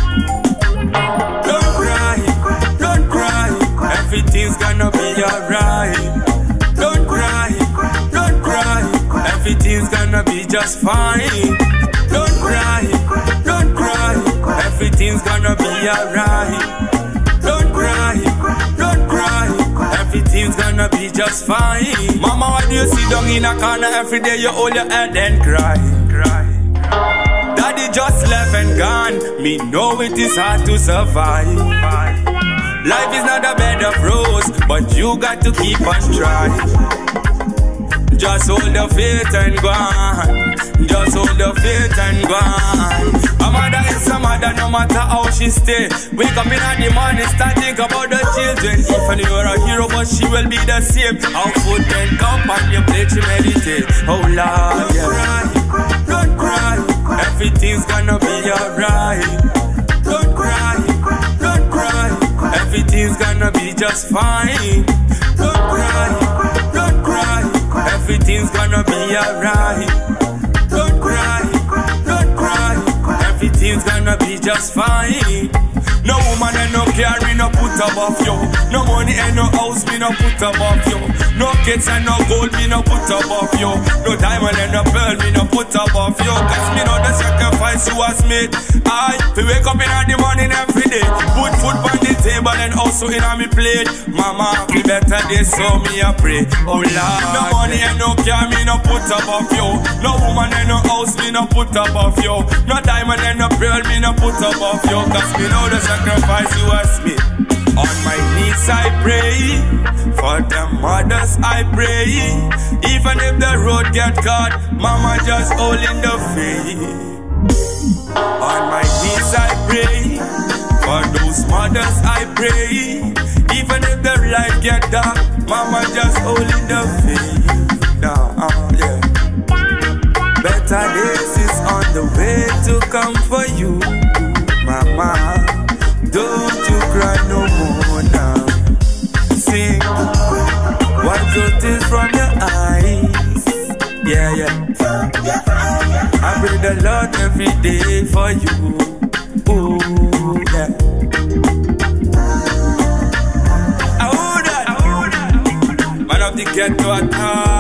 Don't cry, don't cry. Everything's gonna be alright. Don't cry, don't cry. Everything's gonna be just fine. Don't cry, don't cry. Everything's gonna be alright. Don't cry, don't cry. Everything's gonna be just fine. Mama, why do you sit down in a corner every day? You hold your head and cry, cry. Daddy just left and gone. Me know it is hard to survive. Life is not a bed of roses, but you got to keep on trying. Just hold the faith and go on. Just hold the faith and go on. A mother is a mother no matter how she stay. Wake up in the morning, start think about the children. Even you're a hero, but she will be the same. How food and come on your plate to meditate. Oh Lord, yeah. Don't cry, everything's gonna be alright. Don't cry, don't cry. Everything's gonna be just fine. Don't cry. everything's gonna be alright. Don't cry, don't cry, everything's gonna be just fine. No woman and no car me no put above you. No money and no house me no put above you. No kids and no gold me no put above you. No diamond and no pearl me no put above you. Cause me know the sacrifice you has made. I we wake up in the morning every day, put food on the table and also in on me plate. Mama, we better this so me a pray. Oh Lord, no money and no car me no put above you. No woman and no house me no put above you. No diamond and no pearl me no put above you. Cause me know the sacrifice you has made. On my knees I pray, for the mothers I pray. Even if the road get cut, mama just holding the faith. On my knees I pray, for those mothers I pray. Even if the light get dark, mama just holding the faith. Yeah. Better days is on the way to come for you, mama. Don't you cry no more now. Sing, wipe your tears from your eyes. Yeah, yeah. I pray the Lord every day for you. Ooh, yeah. Man of the ghetto attack.